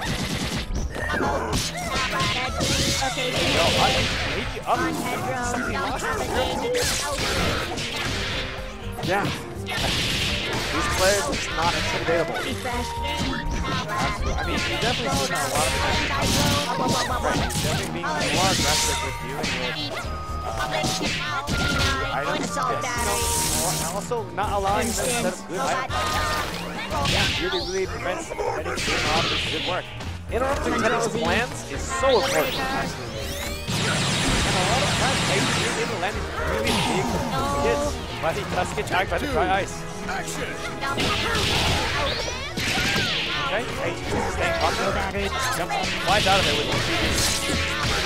Okay, No, up. Something lost. Yeah. These players are just not intimidatable. Absolutely. I mean, you definitely see a lot of times. Right. Definitely being more aggressive with you and with items. Yes. And also not allowing them to set up good items. Yeah, really prevents Teddy from doing a lot of this good work. Interrupting Teddy's plans is so important. And a lot of times, he's able to land really big hits, but he does get tagged by the dry ice. Action. Okay, hey, staying confident. Jumps, flies out of there with the 3D.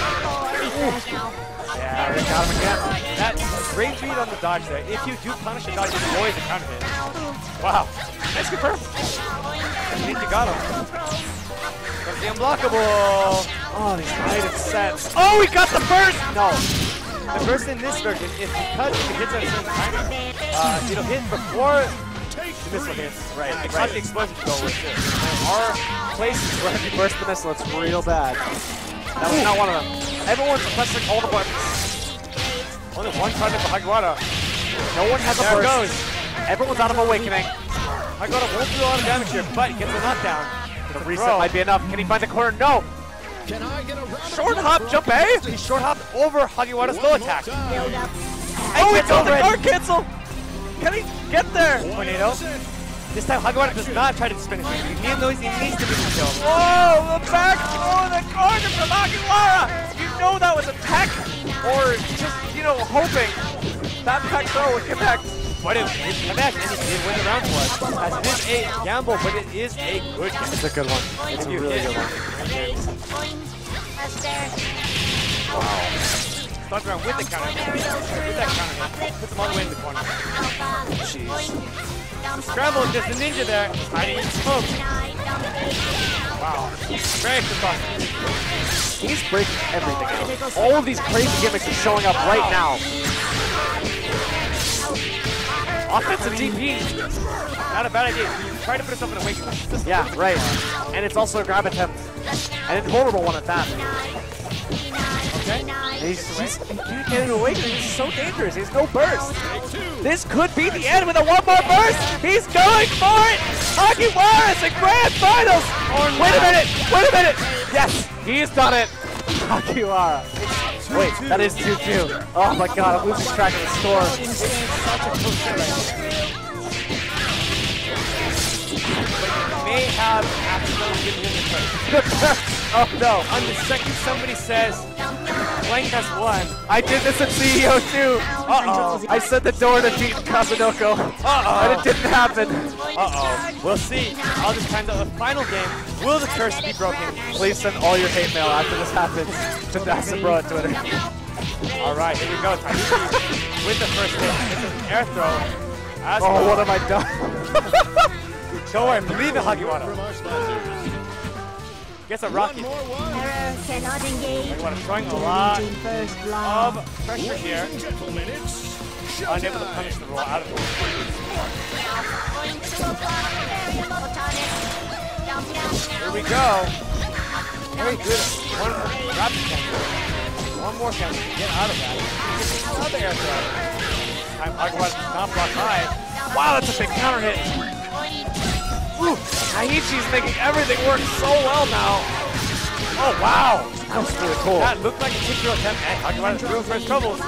Yeah, they got him again. That great beat on the dodge there. If you do punish a dodge, it's always a counter hit. Wow, nice confirm. I think you got him. Comes the unblockable. Oh, these item sets. Oh, he got the burst! No. The burst in this version is because if it hits at a certain time, it'll hit before the missile hits. Right. It causes the explosion to go with it. There are places where if you burst the missile, it's real bad. That was not one of them. Everyone's pressing all the buttons. Only one card for Hagiwara. No one has a There it burst. goes. Everyone's out of Awakening. Hagiwara won't do a lot of damage here, but he gets a knockdown. The reset might be enough. Can he find the corner? No. Can I get a round Short hop, jump A. He short hopped over Hagiwara's low attack. build up. Oh, it's on the guard cancel. Can he get there? Tornado. This time Hagiwara does not try to spin it. He knows he needs to be the kill. Oh, the back throw, the corner from Hagiwara. You know that was a tech or just, you know, hoping that back throw would connect. But it connects and he did win the round for us. As it is a gamble, but it is a good gamble. It's a good one. It's a really good one. Wow. Starts around with the counter hit. With that counter hit. Puts him all the way in the corner. Jeez. Scramble, just a ninja there. Trying to eat smoke. Wow, Wow. Very fast. He's breaking everything out. All of these crazy gimmicks are showing up right now. Offensive DP. Not a bad idea. You try to put yourself in a wake position. Yeah, right. And it's also a grab attempt. And a vulnerable one at that. Okay. He can't get it away because he's so dangerous. He has no burst. This could be the end with a one more burst. He's going for it. Hagiwara is in grand finals. Wait a minute. Wait a minute. Yes, he's done it. Hagiwara. Wait, that is 2-2. Oh my god, I'm losing track of the score. It's such a close set right now. But you may have accidentally given him the first. Oh no. On the second somebody says, Blank has won. I did this in CEO too. Uh-oh. I said the door to beat Kazunoko. Uh-oh. And it didn't happen. Uh-oh. We'll see. All this time, the final game, will the curse be broken? Please send all your hate mail after this happens to Dasabro on Twitter. All right, here we go. Tahichi with the first hit. It's an air throw. As Oh, well. what have I done? Don't worry, believe in Hagiwara. From our sponsors. Gets a rocket. Error cannot engage. Hagiwara throwing a lot First blood. of pressure here. Ladies and gentlemen, it's Unable to punish the roll out of it. Here we go. Very good. One rapid counter. One more counter to get out of that. Another air throw. Time Hagiwara does not block high. Wow, that's a big counter hit. Ooh, Taichi's making everything work so well now. Oh, wow. That was really cool. That looked like a 2-0 attempt, and Hagiwara's real first troubles.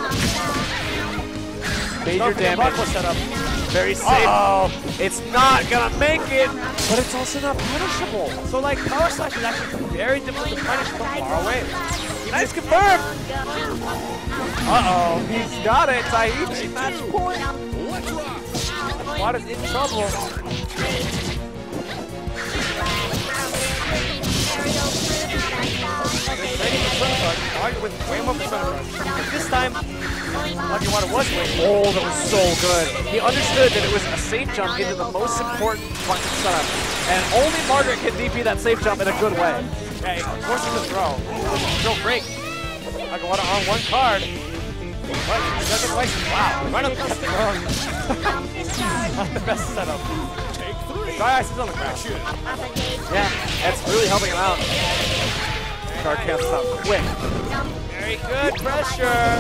Major damage. Setup. Very safe. Oh, it's not gonna make it, but it's also not punishable. So like power slash is actually very difficult to punish from far away. Nice confirm. Uh-oh, he's got it. Taichi match point. Let's rock. Water's in trouble. Ready for Sun Crush. Target with way more Sun Crush. This time, Hagiwara was waiting. Oh, that was so good. He understood that it was a safe jump into the most important fucking setup. And only Margaret can DP that safe jump in a good way. Yeah, it forces the throw. Throw break. Hagiwara on one card. But it doesn't like, wow, run up the throw. Not the best setup. Take three. Dry ice is on the ground. Yeah, that's really helping him out. Card can't stop quick. Very good pressure.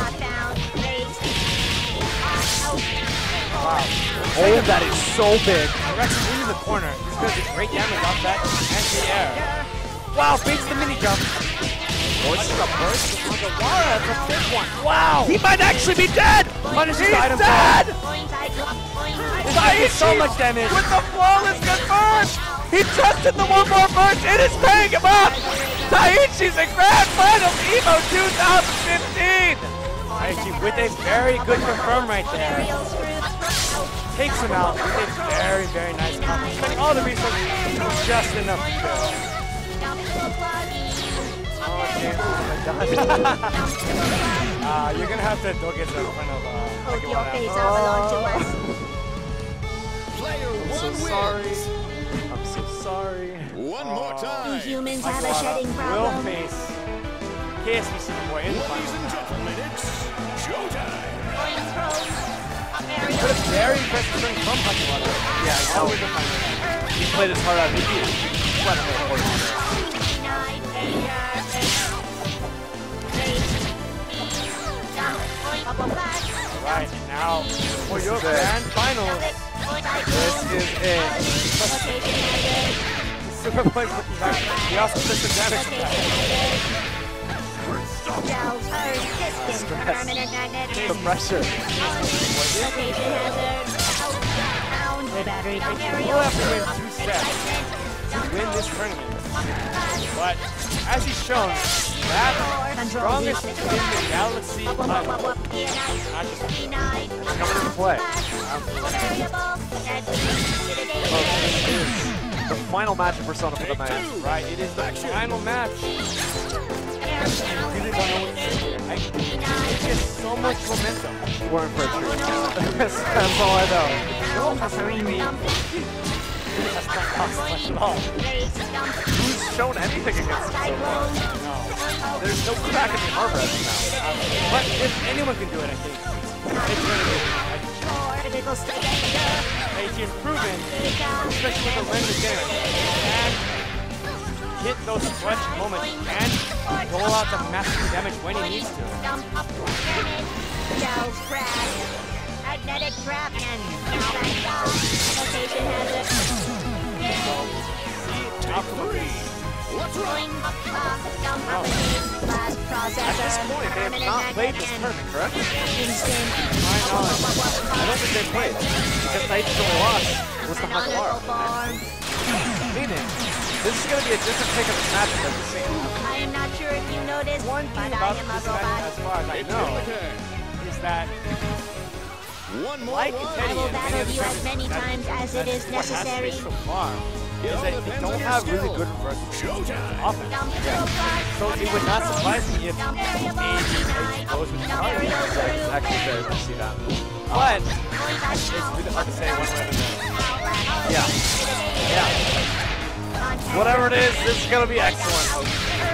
Wow. Oh, that is so big. Rex is in the corner. He's going to do great damage off that anti-air. Wow, baits the mini jump. Oh, this is a burst. Hagiwara, that's a big one. Wow. He might actually be dead. Punishes He's the item dead. Taichi so much damage. With the flawless confirm. He trusted the one more burst. It is paying him off. Taichi's in Grand Finals EVO 2015. Taichi with a very good confirm right there. Takes him out with a very, very nice combo. Spending all the resources, just enough to kill. You're gonna have to go get in front of Your face Hagiwara. all belong to us. Player I'm so one sorry. wins. I'm so sorry. One more We time. humans have a Hagiwara shedding will problem. face KSV Superboy in the Ladies final. and gentlemen, it's showtime. But a very impressive swing from Hagiwara. Yeah, Always a final. he played his heart out. He beat it. Right, now for your is it. grand finals. This is it. Superboy's looking back. He also took the damage from that. The pressure. He'll have to win 2 sets to win this tournament. But as he's shown, that strongest in the galaxy title, not just Coming into play. The final match of Persona for the night. right. It is the final match. I really don't know what to say here. It's just so much momentum. We're in for a treat. That's all I know. That's not cost much at all. Who's shown anything against him so far? No. There's no crack in the arm wrest now. But if anyone can do it, I think it's going to be Aichi is proven, especially with the length of game, and hit those clutch moments and roll out the massive damage when he needs to. Magnetic trap and location hazard. At this point, they have not played this tournament, correct? My knowledge. I don't think they played. Because Taichi's only lost was the Hakawara. Meaning, this is going to be a different take on this match than we've seen. I am not sure if you noticed, One but thing I about am a this match, robot. as far as I know, is that One more like one. I will battle you as many times as it is what has to be necessary. so far is that they don't have really good reverse offense. So it would not surprise me if Aichi goes with the target. Yeah, actually very much see that. But it's really hard to say one way or the other. Yeah. Whatever it is, this is going to be excellent.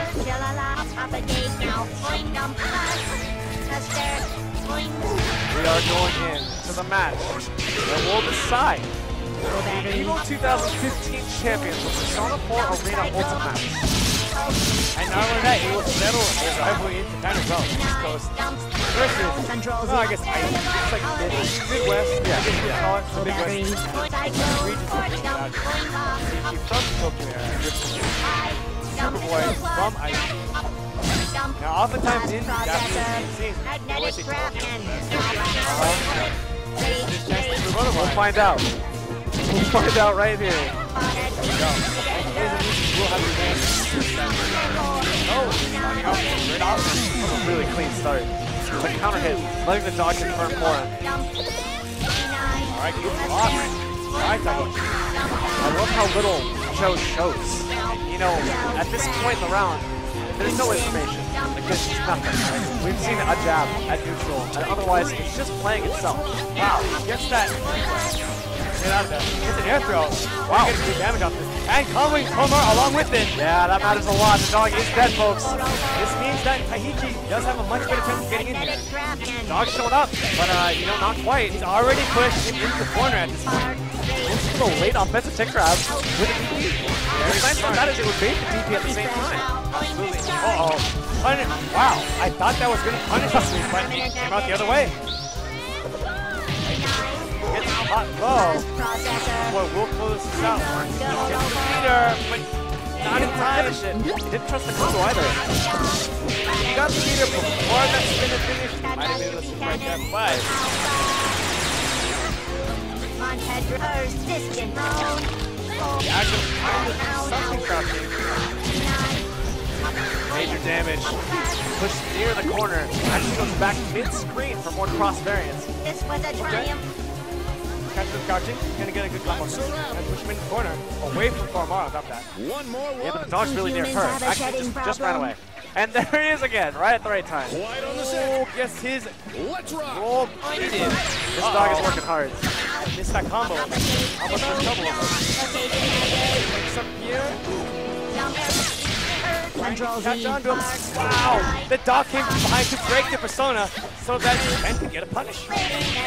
We are going in to the match that will decide the EVO 2015 champions of Persona 4 Arena Ultimate match. And not only that, it will settle a rivalry in Japan as well. East Coast versus, well, I guess it's like Midwest. Yeah, I guess you could call it the Midwest regions of Aichi from Tokyo area versus Superboy from Aichi. Now, oftentimes in Japanese scenes, they always say Tokyo. There's a chance to prove otherwise. We'll find out. We'll find out right here. We'll have revenge. Oh, starting off with a great offense. That was a really clean start. But counter hit, letting the dodge confirm for him. Alright, good block. Alright, Takeshi. I love how little Joe shows. You know, at this point in the round, there's no information. Like, there's just nothing. Right? We've seen a jab at neutral, and otherwise it's just playing itself. Wow, gets that. Get out of there. Gets an air throw. Wow. Getting good damage off this. And coming Komar along with it. Yeah, that matters a lot. The dog is dead, folks. This means that Taichi does have a much better chance of getting in here. Dog's showing up, but you know, not quite. He's already pushed him into the corner at this point. This is a late offensive tick grab with a DP. What's nice about that is it would bait the DP at the same time. Absolutely. Uh-oh. Wow, I thought that was going to punish us, but it came out the other way. Gets hot low. Boy, we'll close this out. Gets the leader, but not in time. Didn't trust the combo either. He got the leader before that spin had finished. Might have been able to see right there, but actually something crouching. Major damage. Pushed near the corner. Actually goes back mid-screen for more cross variance. This was a triumph. Catches him crouching. Gonna get a good combo. And push him in the corner. Away from Komar on top of that. One more one. Yeah, but the dog's really near her. Actually, just ran away. And there he is again, right at the right time. Wide on the Oh, set. gets his Let's rock. roll baited. This dog is working hard. Missed that combo. Almost first double. Makes up here. Catch on to him. Wow! The dog came from behind to break the persona so that Ken can get a punish. Oh,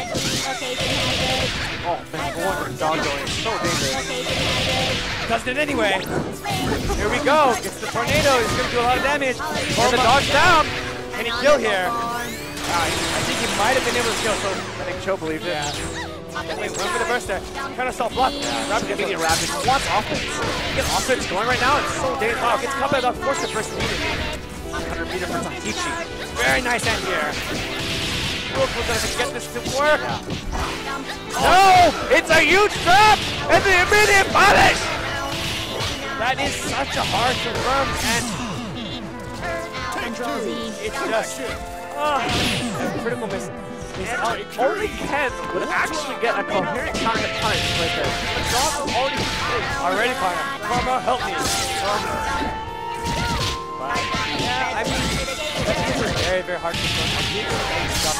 man, the one with the dog going is so dangerous. Does it anyway. Here we go. Gets the tornado. He's going to do a lot of damage. And the dog's down. Can he kill here? I think he might have been able to kill, so I think Cho believed it. definitely run for the burst there. Kind of self-block. Rapid immediate rapid. He wants offense. You get offense going right now. It's so dangerous. Wow, gets caught by the force the first immediately. 100 meter for Taichi. Very nice end here. Wolf was going to get this to work. No! It's a huge trap! And the immediate punish! That is such a hard confirm, and it's just a critical miss. Only Ken would actually get a coherent counter to punish right there. The dog was already already fire. Karma, help me. Yeah, I mean, these are very, very hard to confirm. I think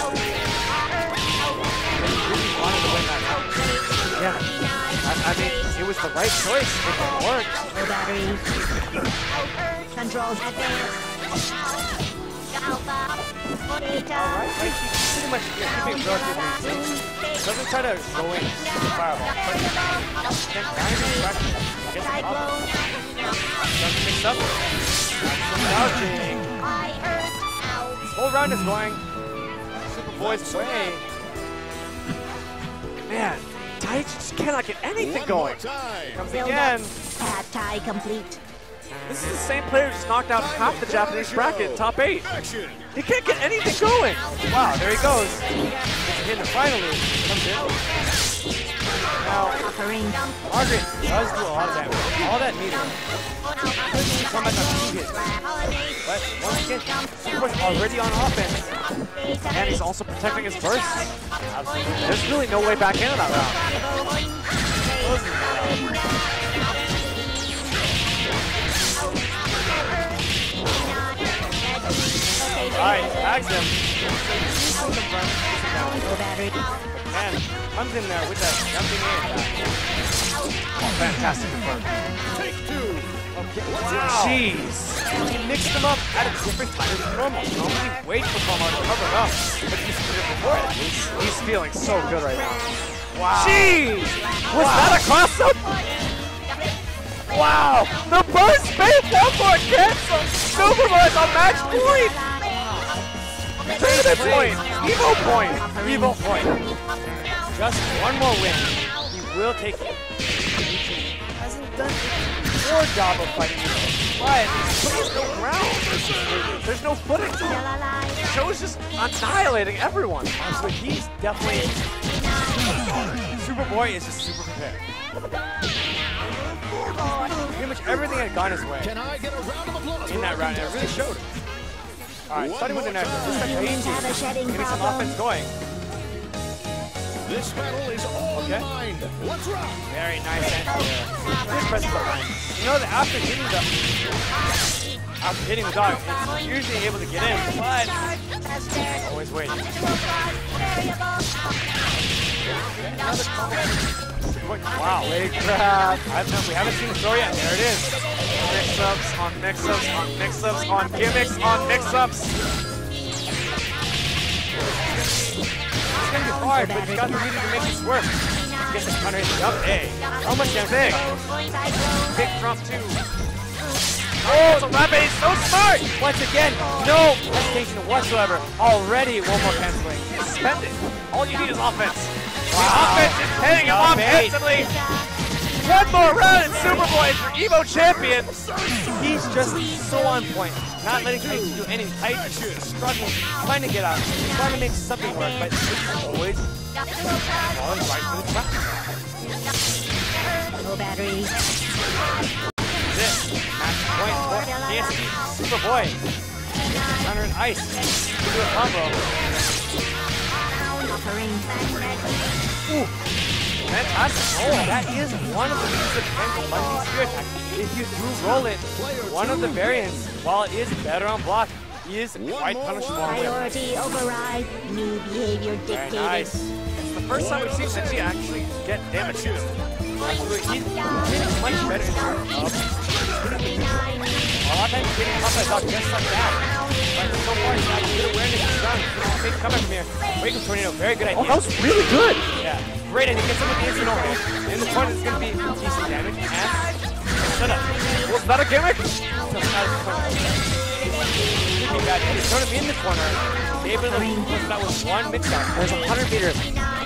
they really wanted to win that fight. Yeah. I mean, it was the right choice. It worked. No battery. Controls advanced. Alpha. Alright, like he's pretty much keeping it relatively safe. Doesn't try to go in with the fireball. But then Diamond gets the combo. Doesn't mix up. Crouching. This whole round is going Superboy's way. Man, Taichi just cannot get anything going. Comes again. Pad tie complete. This is the same player who just knocked out half the Japanese bracket, top 8. He can't get anything going. Wow, there he goes. Gets a hit in the final loop. Comes in. Now, Margaret does do a lot of damage. All that meter. Come back on 2 hits. But once again, Superboy's already on offense. And he's also protecting his burst. There's really no way back into that round. Alright, tags him. And comes in there with that jumping in. Oh, fantastic confirm. Take 2. Wow. Jeez. He mixed them up at a different time than normal. Normally wait for Palmar to cover it up, but he's put it before it. He's feeling so good right now. Wow. Jeez! Was that a cross-up? Wow! The burst made one more cancel! Superboy's on match point! Tournament point! Evo point! Evo point. Just one more win. He will take it. He hasn't done a poor job of fighting Evo, but There's no ground. There's no footing. Show's just annihilating everyone. so he's definitely Superboy is just super prepared. Pretty much everything had gone his way Can I get a round of applause in that round, and it really showed. Alright, starting with the next one. This time Taichi getting some offense going. This battle is all Okay. mine. Let's rock. Very nice answer there. Good presence behind. You know that after hitting the dog, it's usually able to get in, but always waiting. Wow. Leg grab. We haven't seen the throw yet. There it is. Mix-ups on mix-ups on mix-ups on gimmicks on mix-ups. It's going to be hard, but he's got the meter to make this work. Gets the counter hit jump. Hey, how much damage? Big drop too. Oh, so Rapid is so smart! Once again, no hesitation whatsoever. Already one more canceling. Spend it. All you need is offense. Wow. The offense is paying him off Bait. handsomely. One more round and Superboy is your Evo champion. He's just so on point. Not letting Taichi do anything. Taichi struggling, trying to get out, trying to make something work, but it's always falling right to the trap. No battery. This match point for KSP Superboy. Counter and ice. Do a combo. Ooh. Fantastic roll. That is one of the things that depends on Bundy's spear attack. If you do roll it, one of the variants, while it is better on block, is quite punishable on whip. Priority override. New behavior Very dictated. nice. It's the first time we've seen Senji actually get damage to him. Absolutely. He's much better in terms of a lot of times getting off that dog just like that. But so far he's got good awareness. He's done. Big comeback from here. Wake up Tornado. Very good idea. Oh, that was really good. Yeah. Great idea. Get someone with the instant overhead. In the corner, it's going to be decent damage. And shut up. Was that a gimmick? So not a corner. Looking bad. And he's throwing him in the corner. Able to close that with one mid-shot. There's 100 meters.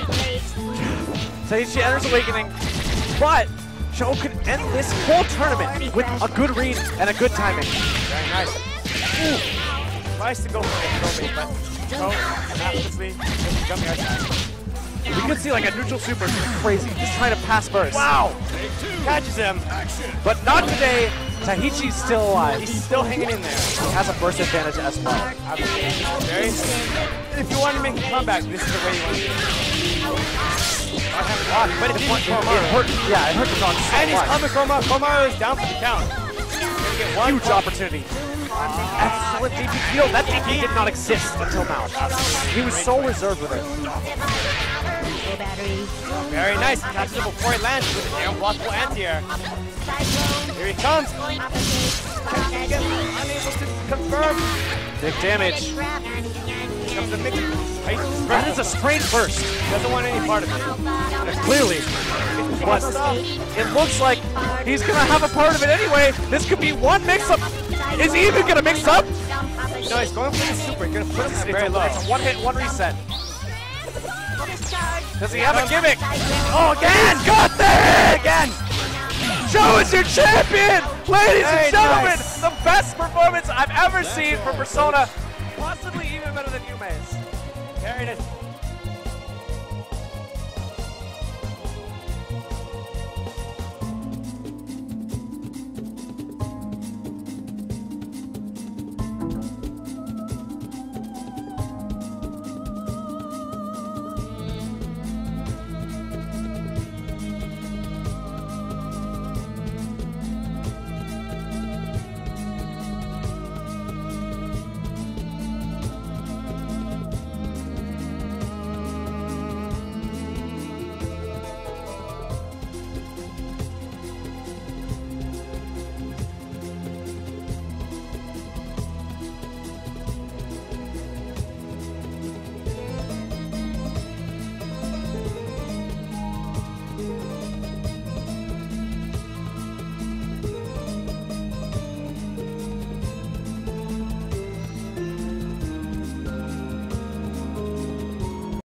Taichi enters Awakening, but Joe could end this whole tournament with a good read and a good timing. Very nice. Ooh. Tries to go for a throw bait, but Joe effortlessly just jumping outside. We could see like a neutral super crazy, just trying to pass burst. Wow! Catches him. But not today. Taichi's still alive. He's still hanging in there. He has a burst advantage as well. Very. If you want to make a comeback, this is the way you want to do it. But it didn't It hurt. Yeah, it hurt the dog so and he's much. coming Komaru. Komaru is down for the count. Gonna get one Huge opportunity. Excellent DP. You know, that DP did not exist until now. He was so reserved with it. battery. Very nice. Catches it before he lands with an air blockable anti-air. Here he comes. Again, unable to confirm. Big damage. Comes the mix. That is a straight burst. Doesn't want any part of it. Clearly. But it looks like he's going to have a part of it anyway. This could be one mix-up. Is he even going to mix up? No, he's going for the super. He's going to put him very low. It's a one hit, one reset. Does he have a gimmick? Oh, again! Got there! Again! Joe is your champion! Ladies and gentlemen, the best performance I've ever seen from Persona. Possibly even better than Yume's. Very nice.